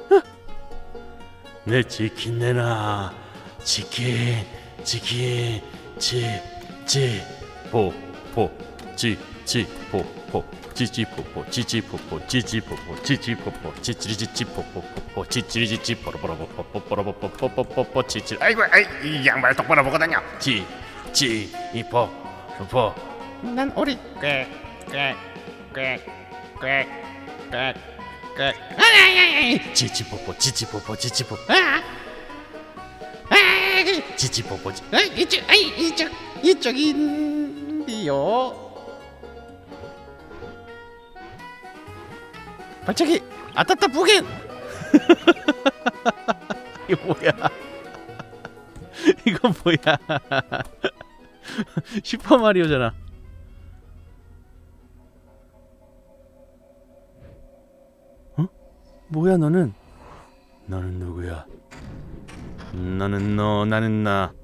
내 치킨 내놔. 치킨. 치킨. 치. 치. 포. 포. 치. 치. 포. 포. 찌찌포포. 찌찌포포. 찌찌포포. 찌찌포포. 찌찌찌찌포포포. 찌찌찌찌 포로포로포포포로포포포포포 찌찌. 아이고 아이 이 양말 똑바로 보고 다녀. 찌. 찌. 이포. 포. 난 오리 꽥꽥꽥꽥꽥 아야야야 찌찌포포. 찌찌포포. 찌찌포. 아! 아! 찌찌포포. 아, 이쪽, 아이, 이쪽, 이쪽인데요. 발차기, 아따따 부겐. 이거 뭐야? 이거 뭐야? 슈퍼 마리오잖아. 어? 뭐야 너는? 너는 누구야? 너는 너, 나는 나.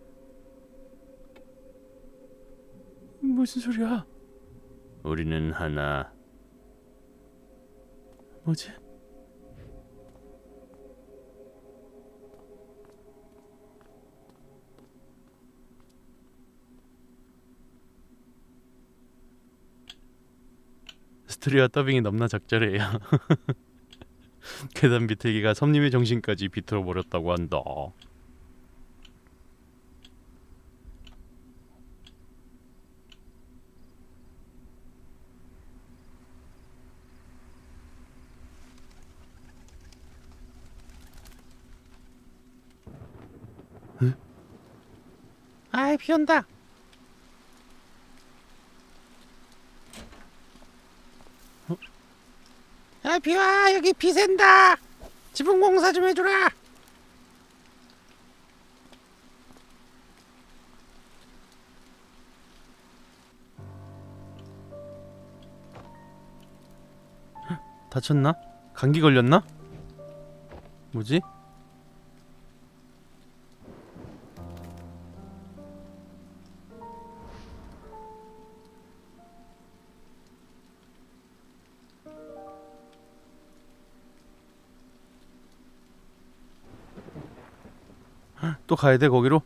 무슨 소리야? 우리는 하나. 뭐지? 스토리와 더빙이 넘나 적절해요. 계단 비틀기가 섬님의 정신까지 비틀어 버렸다고 한다. 아이, 비 온다. 어? 야, 비와, 여기 비 샌다. 지붕 공사 좀 해주라. 다쳤나? 감기 걸렸나? 뭐지? 또 가야 돼 거기로?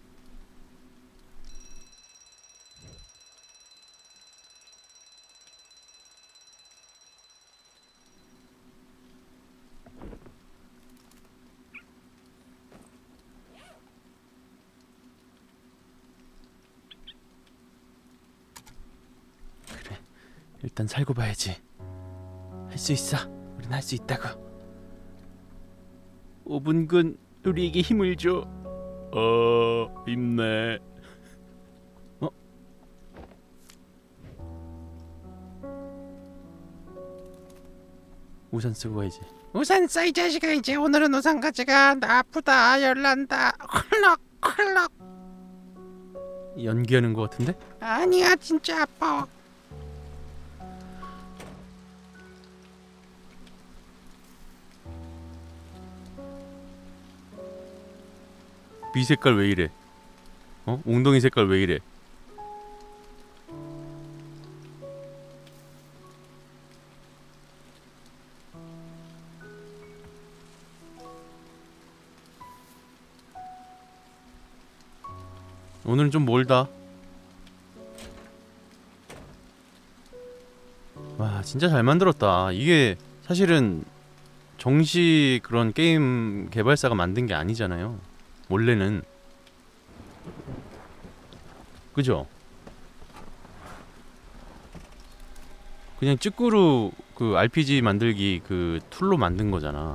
일단 살고 봐야지. 할 수 있어. 우린 할 수 있다고. 오 분군 우리에게 힘을 줘. 어, 힘내. 어? 우산 쓰고 가야지. 우산 써 이 자식아. 이제 오늘은 우산 가져가. 나 아프다. 열난다. 콜럭 콜럭. 연기하는 것 같은데? 아니야 진짜 아파. 비 색깔 왜 이래? 어? 웅덩이 색깔 왜 이래? 오늘은 좀 멀다. 와, 진짜 잘 만들었다. 이게 사실은 정식 그런 게임 개발사가 만든 게 아니잖아요. 원래는. 그죠? 그냥 쭈꾸루 그 알피지 만들기 그 툴로 만든 거잖아.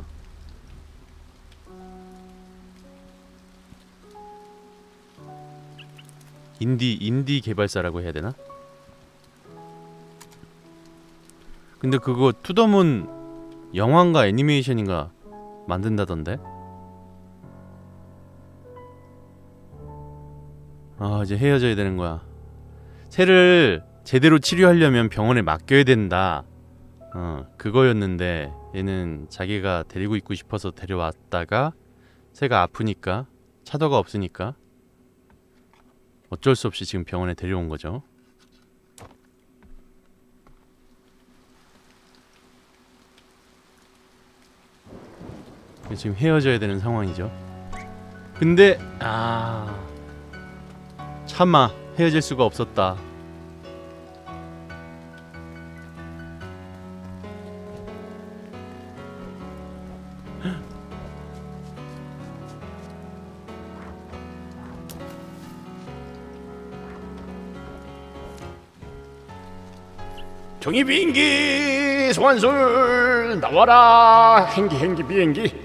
인디 인디 개발사라고 해야 되나? 근데 그거 투더문 영화인가 애니메이션인가 만든다던데? 아, 이제 헤어져야 되는 거야. 새를 제대로 치료하려면 병원에 맡겨야 된다. 어, 그거였는데 얘는 자기가 데리고 있고 싶어서 데려왔다가 새가 아프니까 차도가 없으니까 어쩔 수 없이 지금 병원에 데려온 거죠. 지금 헤어져야 되는 상황이죠. 근데 아 차마 헤어질 수가 없었다. 종이 비행기 소환술 나와라. 행기 행기 비행기.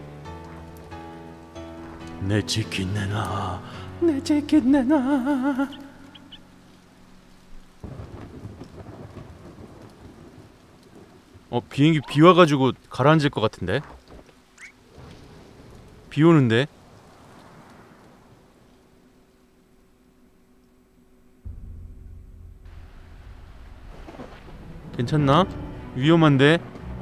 내 치킨 내놔. 내 치킨 내놔. 어, 비행기 비 와가지고 가라앉을 것 같은데? 비 오는데? 괜찮나? 위험한데?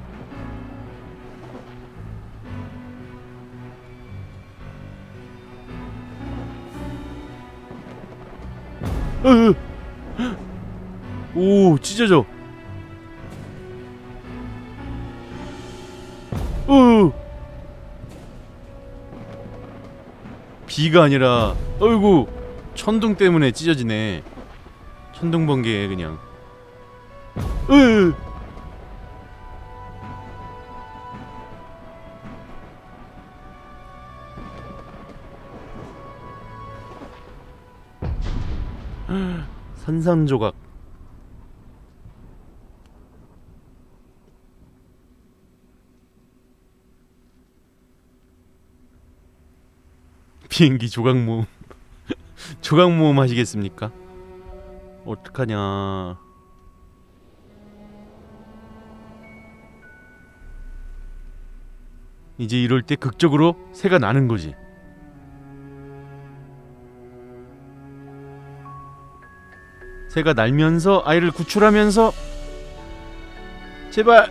으! 오, 찢어져. 으! 비가 아니라, 어이구, 천둥 때문에 찢어지네. 천둥 번개에 그냥. 으! 산산조각. 비행기 조각 모음. 조각 모음 하시겠습니까? 어떡하냐. 이제 이럴 때 극적으로 새가 나는 거지. 새가 날면서 아이를 구출하면서 제발.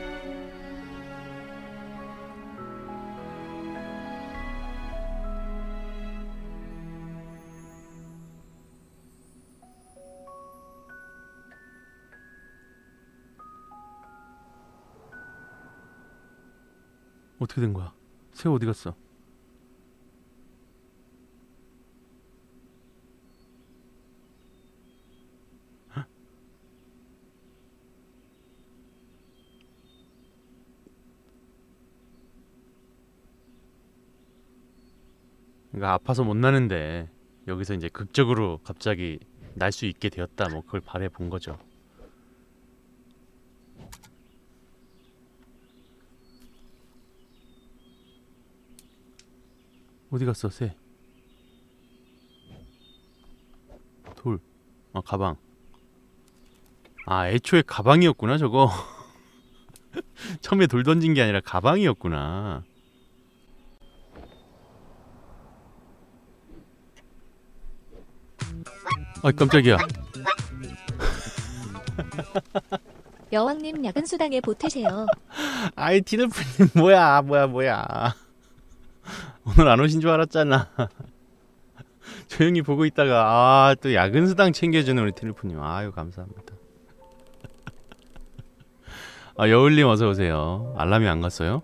어떻게 된 거야? 새 어디 갔어? 그러니까 아파서 못 나는데 여기서 이제 극적으로 갑자기 날 수 있게 되었다. 뭐 그걸 바래 본 거죠. 어디 갔어 새? 돌. 아 가방. 아 애초에 가방이었구나 저거. 처음에 돌 던진 게 아니라 가방이었구나. 아 깜짝이야. 여왕님 야근 수당에 보태세요. 아이 티누프님 뭐야 뭐야 뭐야. 오늘 안 오신 줄 알았잖아. 조용히 보고 있다가 아 또 야근 수당 챙겨주는 우리 티누프님. 아유 감사합니다. 아 여울님 어서 오세요. 알람이 안 갔어요?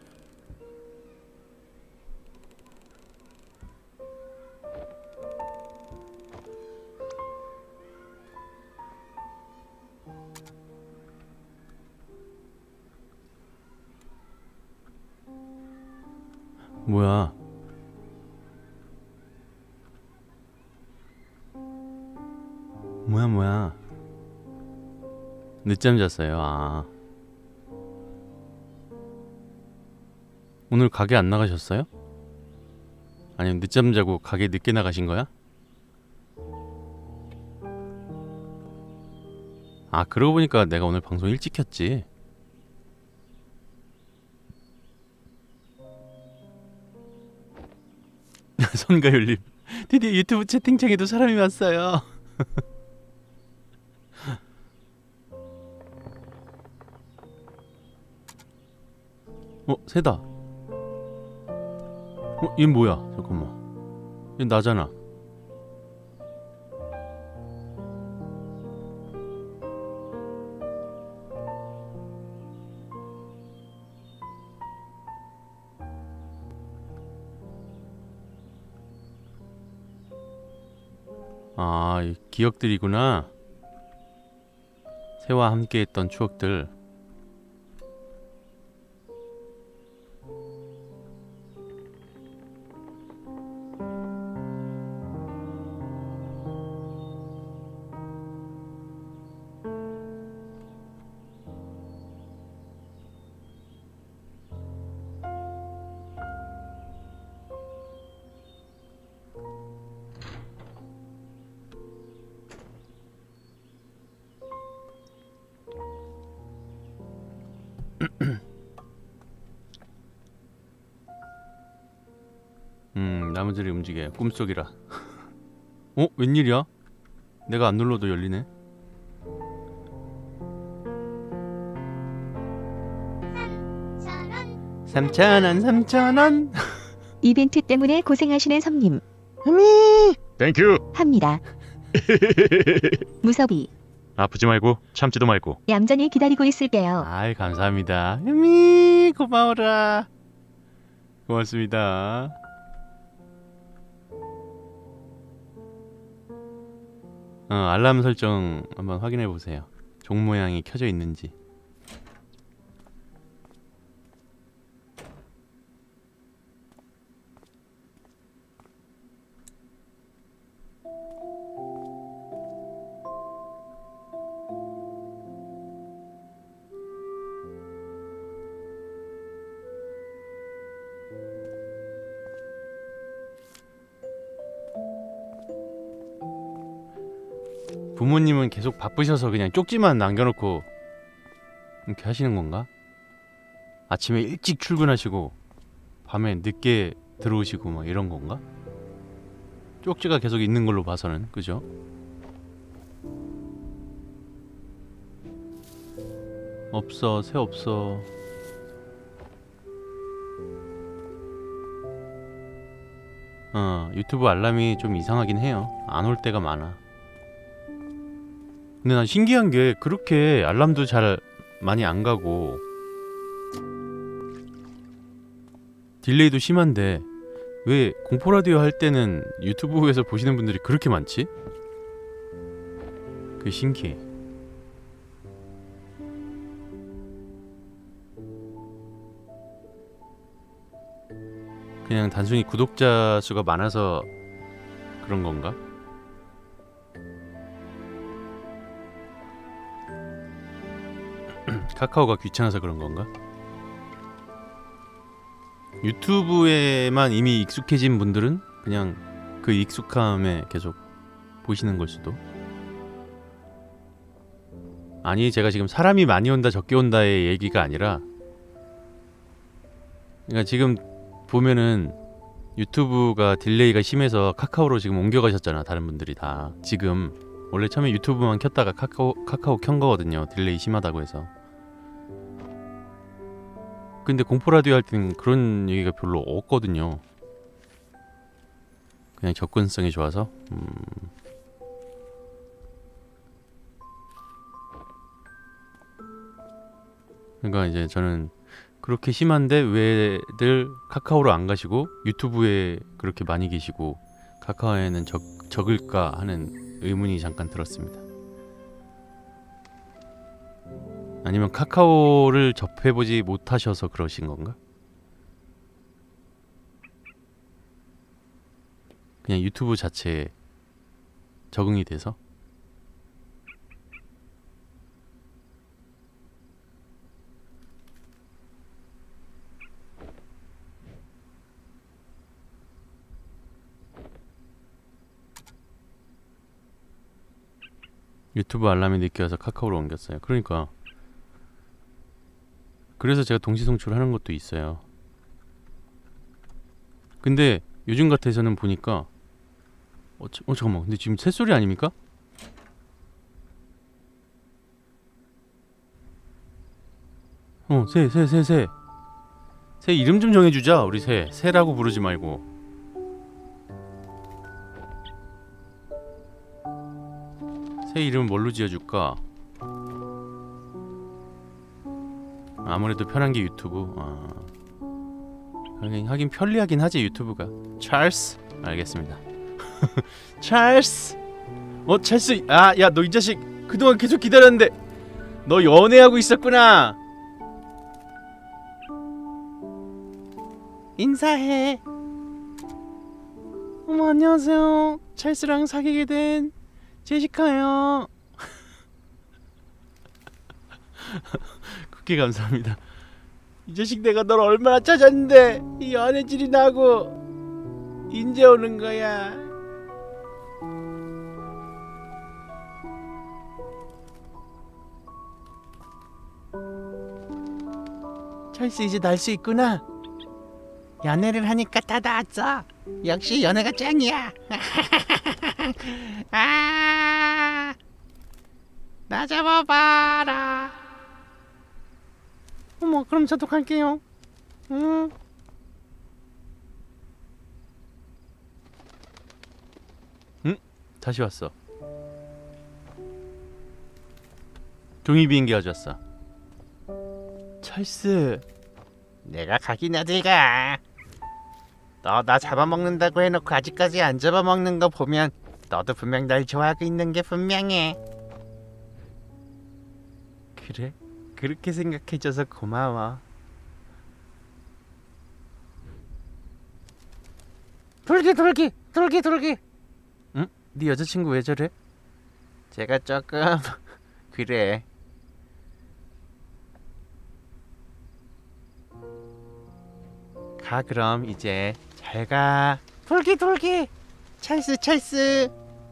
뭐야? 뭐야 뭐야? 늦잠 잤어요. 아 오늘 가게 안 나가셨어요? 아니면 늦잠 자고 가게 늦게 나가신 거야? 아 그러고 보니까 내가 오늘 방송 일찍 켰지. 손가율님 드디어 유튜브 채팅창에도 사람이 왔어요. 어 새다. 어 얘 뭐야? 잠깐만 얘 나잖아. 아, 이 기억들이구나. 새와 함께 했던 추억들. 음, 나무들이 움직여. 꿈속이라. 어? 웬일이야? 내가 안 눌러도 열리네. 삼천원 삼천원. 이벤트 때문에 고생하시는 섬님 땡큐. 합니다. 무섭이 아프지 말고 참지도 말고. 얌전히 기다리고 있을게요. 아이 감사합니다. 흠이 고마워라. 고맙습니다. 어, 알람 설정 한번 확인해 보세요. 종 모양이 켜져 있는지. 부모님은 계속 바쁘셔서 그냥 쪽지만 남겨놓고 이렇게 하시는 건가? 아침에 일찍 출근하시고 밤에 늦게 들어오시고 막 이런 건가? 쪽지가 계속 있는 걸로 봐서는 그죠? 없어 새 없어. 어 유튜브 알람이 좀 이상하긴 해요. 안 올 때가 많아. 근데 난 신기한 게 그렇게 알람도 잘 많이 안 가고 딜레이도 심한데 왜 공포라디오 할 때는 유튜브에서 보시는 분들이 그렇게 많지? 그게 신기해. 그냥 단순히 구독자 수가 많아서 그런 건가? 카카오가 귀찮아서 그런 건가? 유튜브에만 이미 익숙해진 분들은 그냥 그 익숙함에 계속 보시는 걸 수도. 아니 제가 지금 사람이 많이 온다 적게 온다의 얘기가 아니라, 그러니까 지금 보면은 유튜브가 딜레이가 심해서 카카오로 지금 옮겨가셨잖아. 다른 분들이 다 지금 원래 처음에 유튜브만 켰다가 카카오 카카오 켠 거거든요. 딜레이 심하다고 해서. 근데 공포라디오 할 때는 그런 얘기가 별로 없거든요. 그냥 접근성이 좋아서. 음. 그러니까 이제 저는 그렇게 심한데 왜들 카카오로 안 가시고 유튜브에 그렇게 많이 계시고 카카오에는 적, 적을까 하는 의문이 잠깐 들었습니다. 아니면 카카오를 접해보지 못하셔서 그러신 건가? 그냥 유튜브 자체에 적응이 돼서? 유튜브 알람이 늦게 와서 카카오로 옮겼어요. 그러니까 그래서 제가 동시 송출하는 것도 있어요. 근데 요즘 같아서는 보니까 어, 자, 어 잠깐만, 근데 지금 새소리 아닙니까? 어, 새, 새, 새, 새. 새 이름 좀 정해주자. 우리 새. 새라고 부르지 말고. 새 이름은 뭘로 지어줄까? 아무래도 편한 게 유튜브. 아. 하긴, 하긴 편리하긴 하지 유튜브가. 찰스. 알겠습니다. 찰스. 어 찰스. 아, 야, 너 이 자식 그동안 계속 기다렸는데 너 연애하고 있었구나. 인사해. 어머, 안녕하세요. 찰스랑 사귀게 된 제시카요. 쿠키 감사합니다. 이 자식 내가 널 얼마나 찾았는데 이 연애질이 나고 인제 오는 거야. 찰스 이제 날 수 있구나. 연애를 하니까 다 나왔어. 역시 연애가 짱이야. 아, 나 잡아봐라. 어머, 그럼 저도 갈게요. 응. 응? 다시 왔어. 종이 비행기 가져왔어. 찰스. 내가 가긴 어딜 가. 너 나 잡아먹는다고 해놓고 아직까지 안 잡아먹는 거 보면 너도 분명 날 좋아하고 있는 게 분명해. 그래? 그렇게 생각해줘서 고마워. 돌기 돌기 돌기 돌기. 응? 네 여자친구 왜 저래? 제가 조금 그래. 가 그럼 이제 잘 가. 돌기 돌기. 찰스 찰스.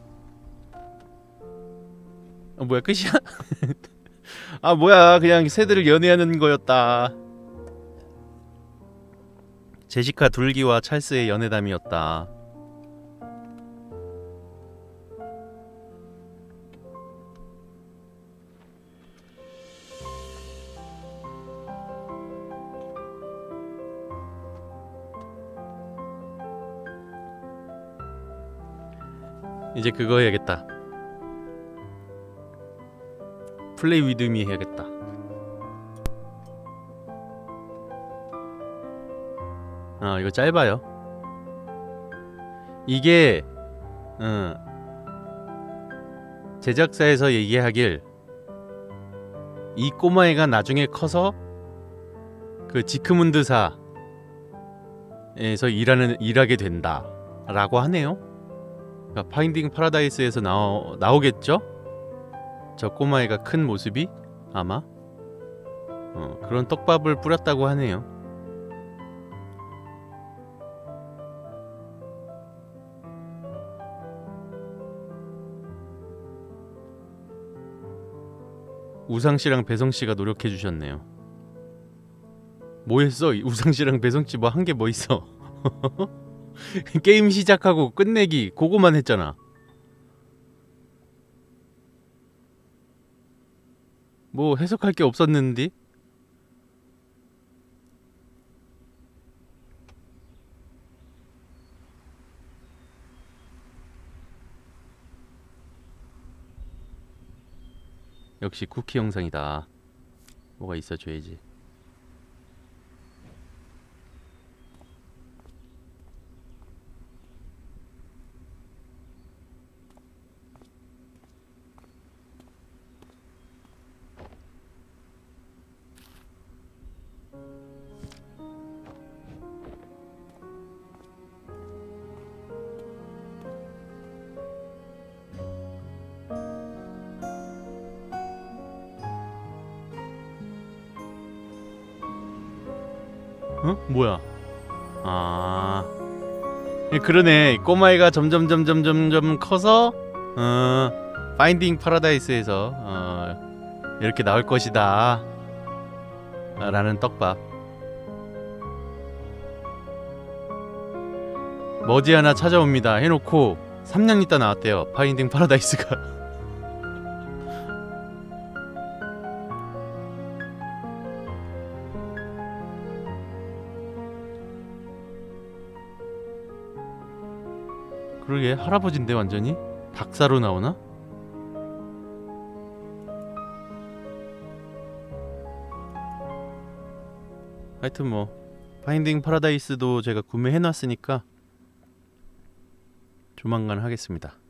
어 뭐야, 끝이야? 아 뭐야, 그냥 새들을 연애하는 거였다. 제시카 둘기와 찰스의 연애담이었다. 이제 그거 해야겠다. 플레이 위드 미 해야겠다. 아, 이거 짧아요. 이게 어, 제작사에서 얘기하길 이 꼬마애가 나중에 커서 그 지크문드사에서 일하는 일하게 된다 라고 하네요. 그러니까 파인딩 파라다이스에서 나오, 나오겠죠? 저 꼬마애가 큰 모습이 아마 어, 그런 떡밥을 뿌렸다고 하네요. 우상씨랑 배성씨가 노력해주셨네요. 뭐 했어? 우상씨랑 배성씨 뭐 한 게 뭐 있어? 게임 시작하고 끝내기 그거만 했잖아. 뭐 해석할 게 없었는데? 역시 쿠키 영상이다. 뭐가 있어줘야지. 어? 뭐야? 아, 예, 그러네. 꼬마애가 점점 점점 점점 커서 어, 파인딩 파라다이스에서 어, 이렇게 나올 것이다 라는 떡밥. 머지않아 찾아옵니다 해놓고 삼 년 있다 나왔대요. 파인딩 파라다이스가. 그러게 할아버지인데 완전히? 박사로 나오나? 하여튼 뭐 파인딩 파라다이스도 제가 구매해놨으니까 조만간 하겠습니다.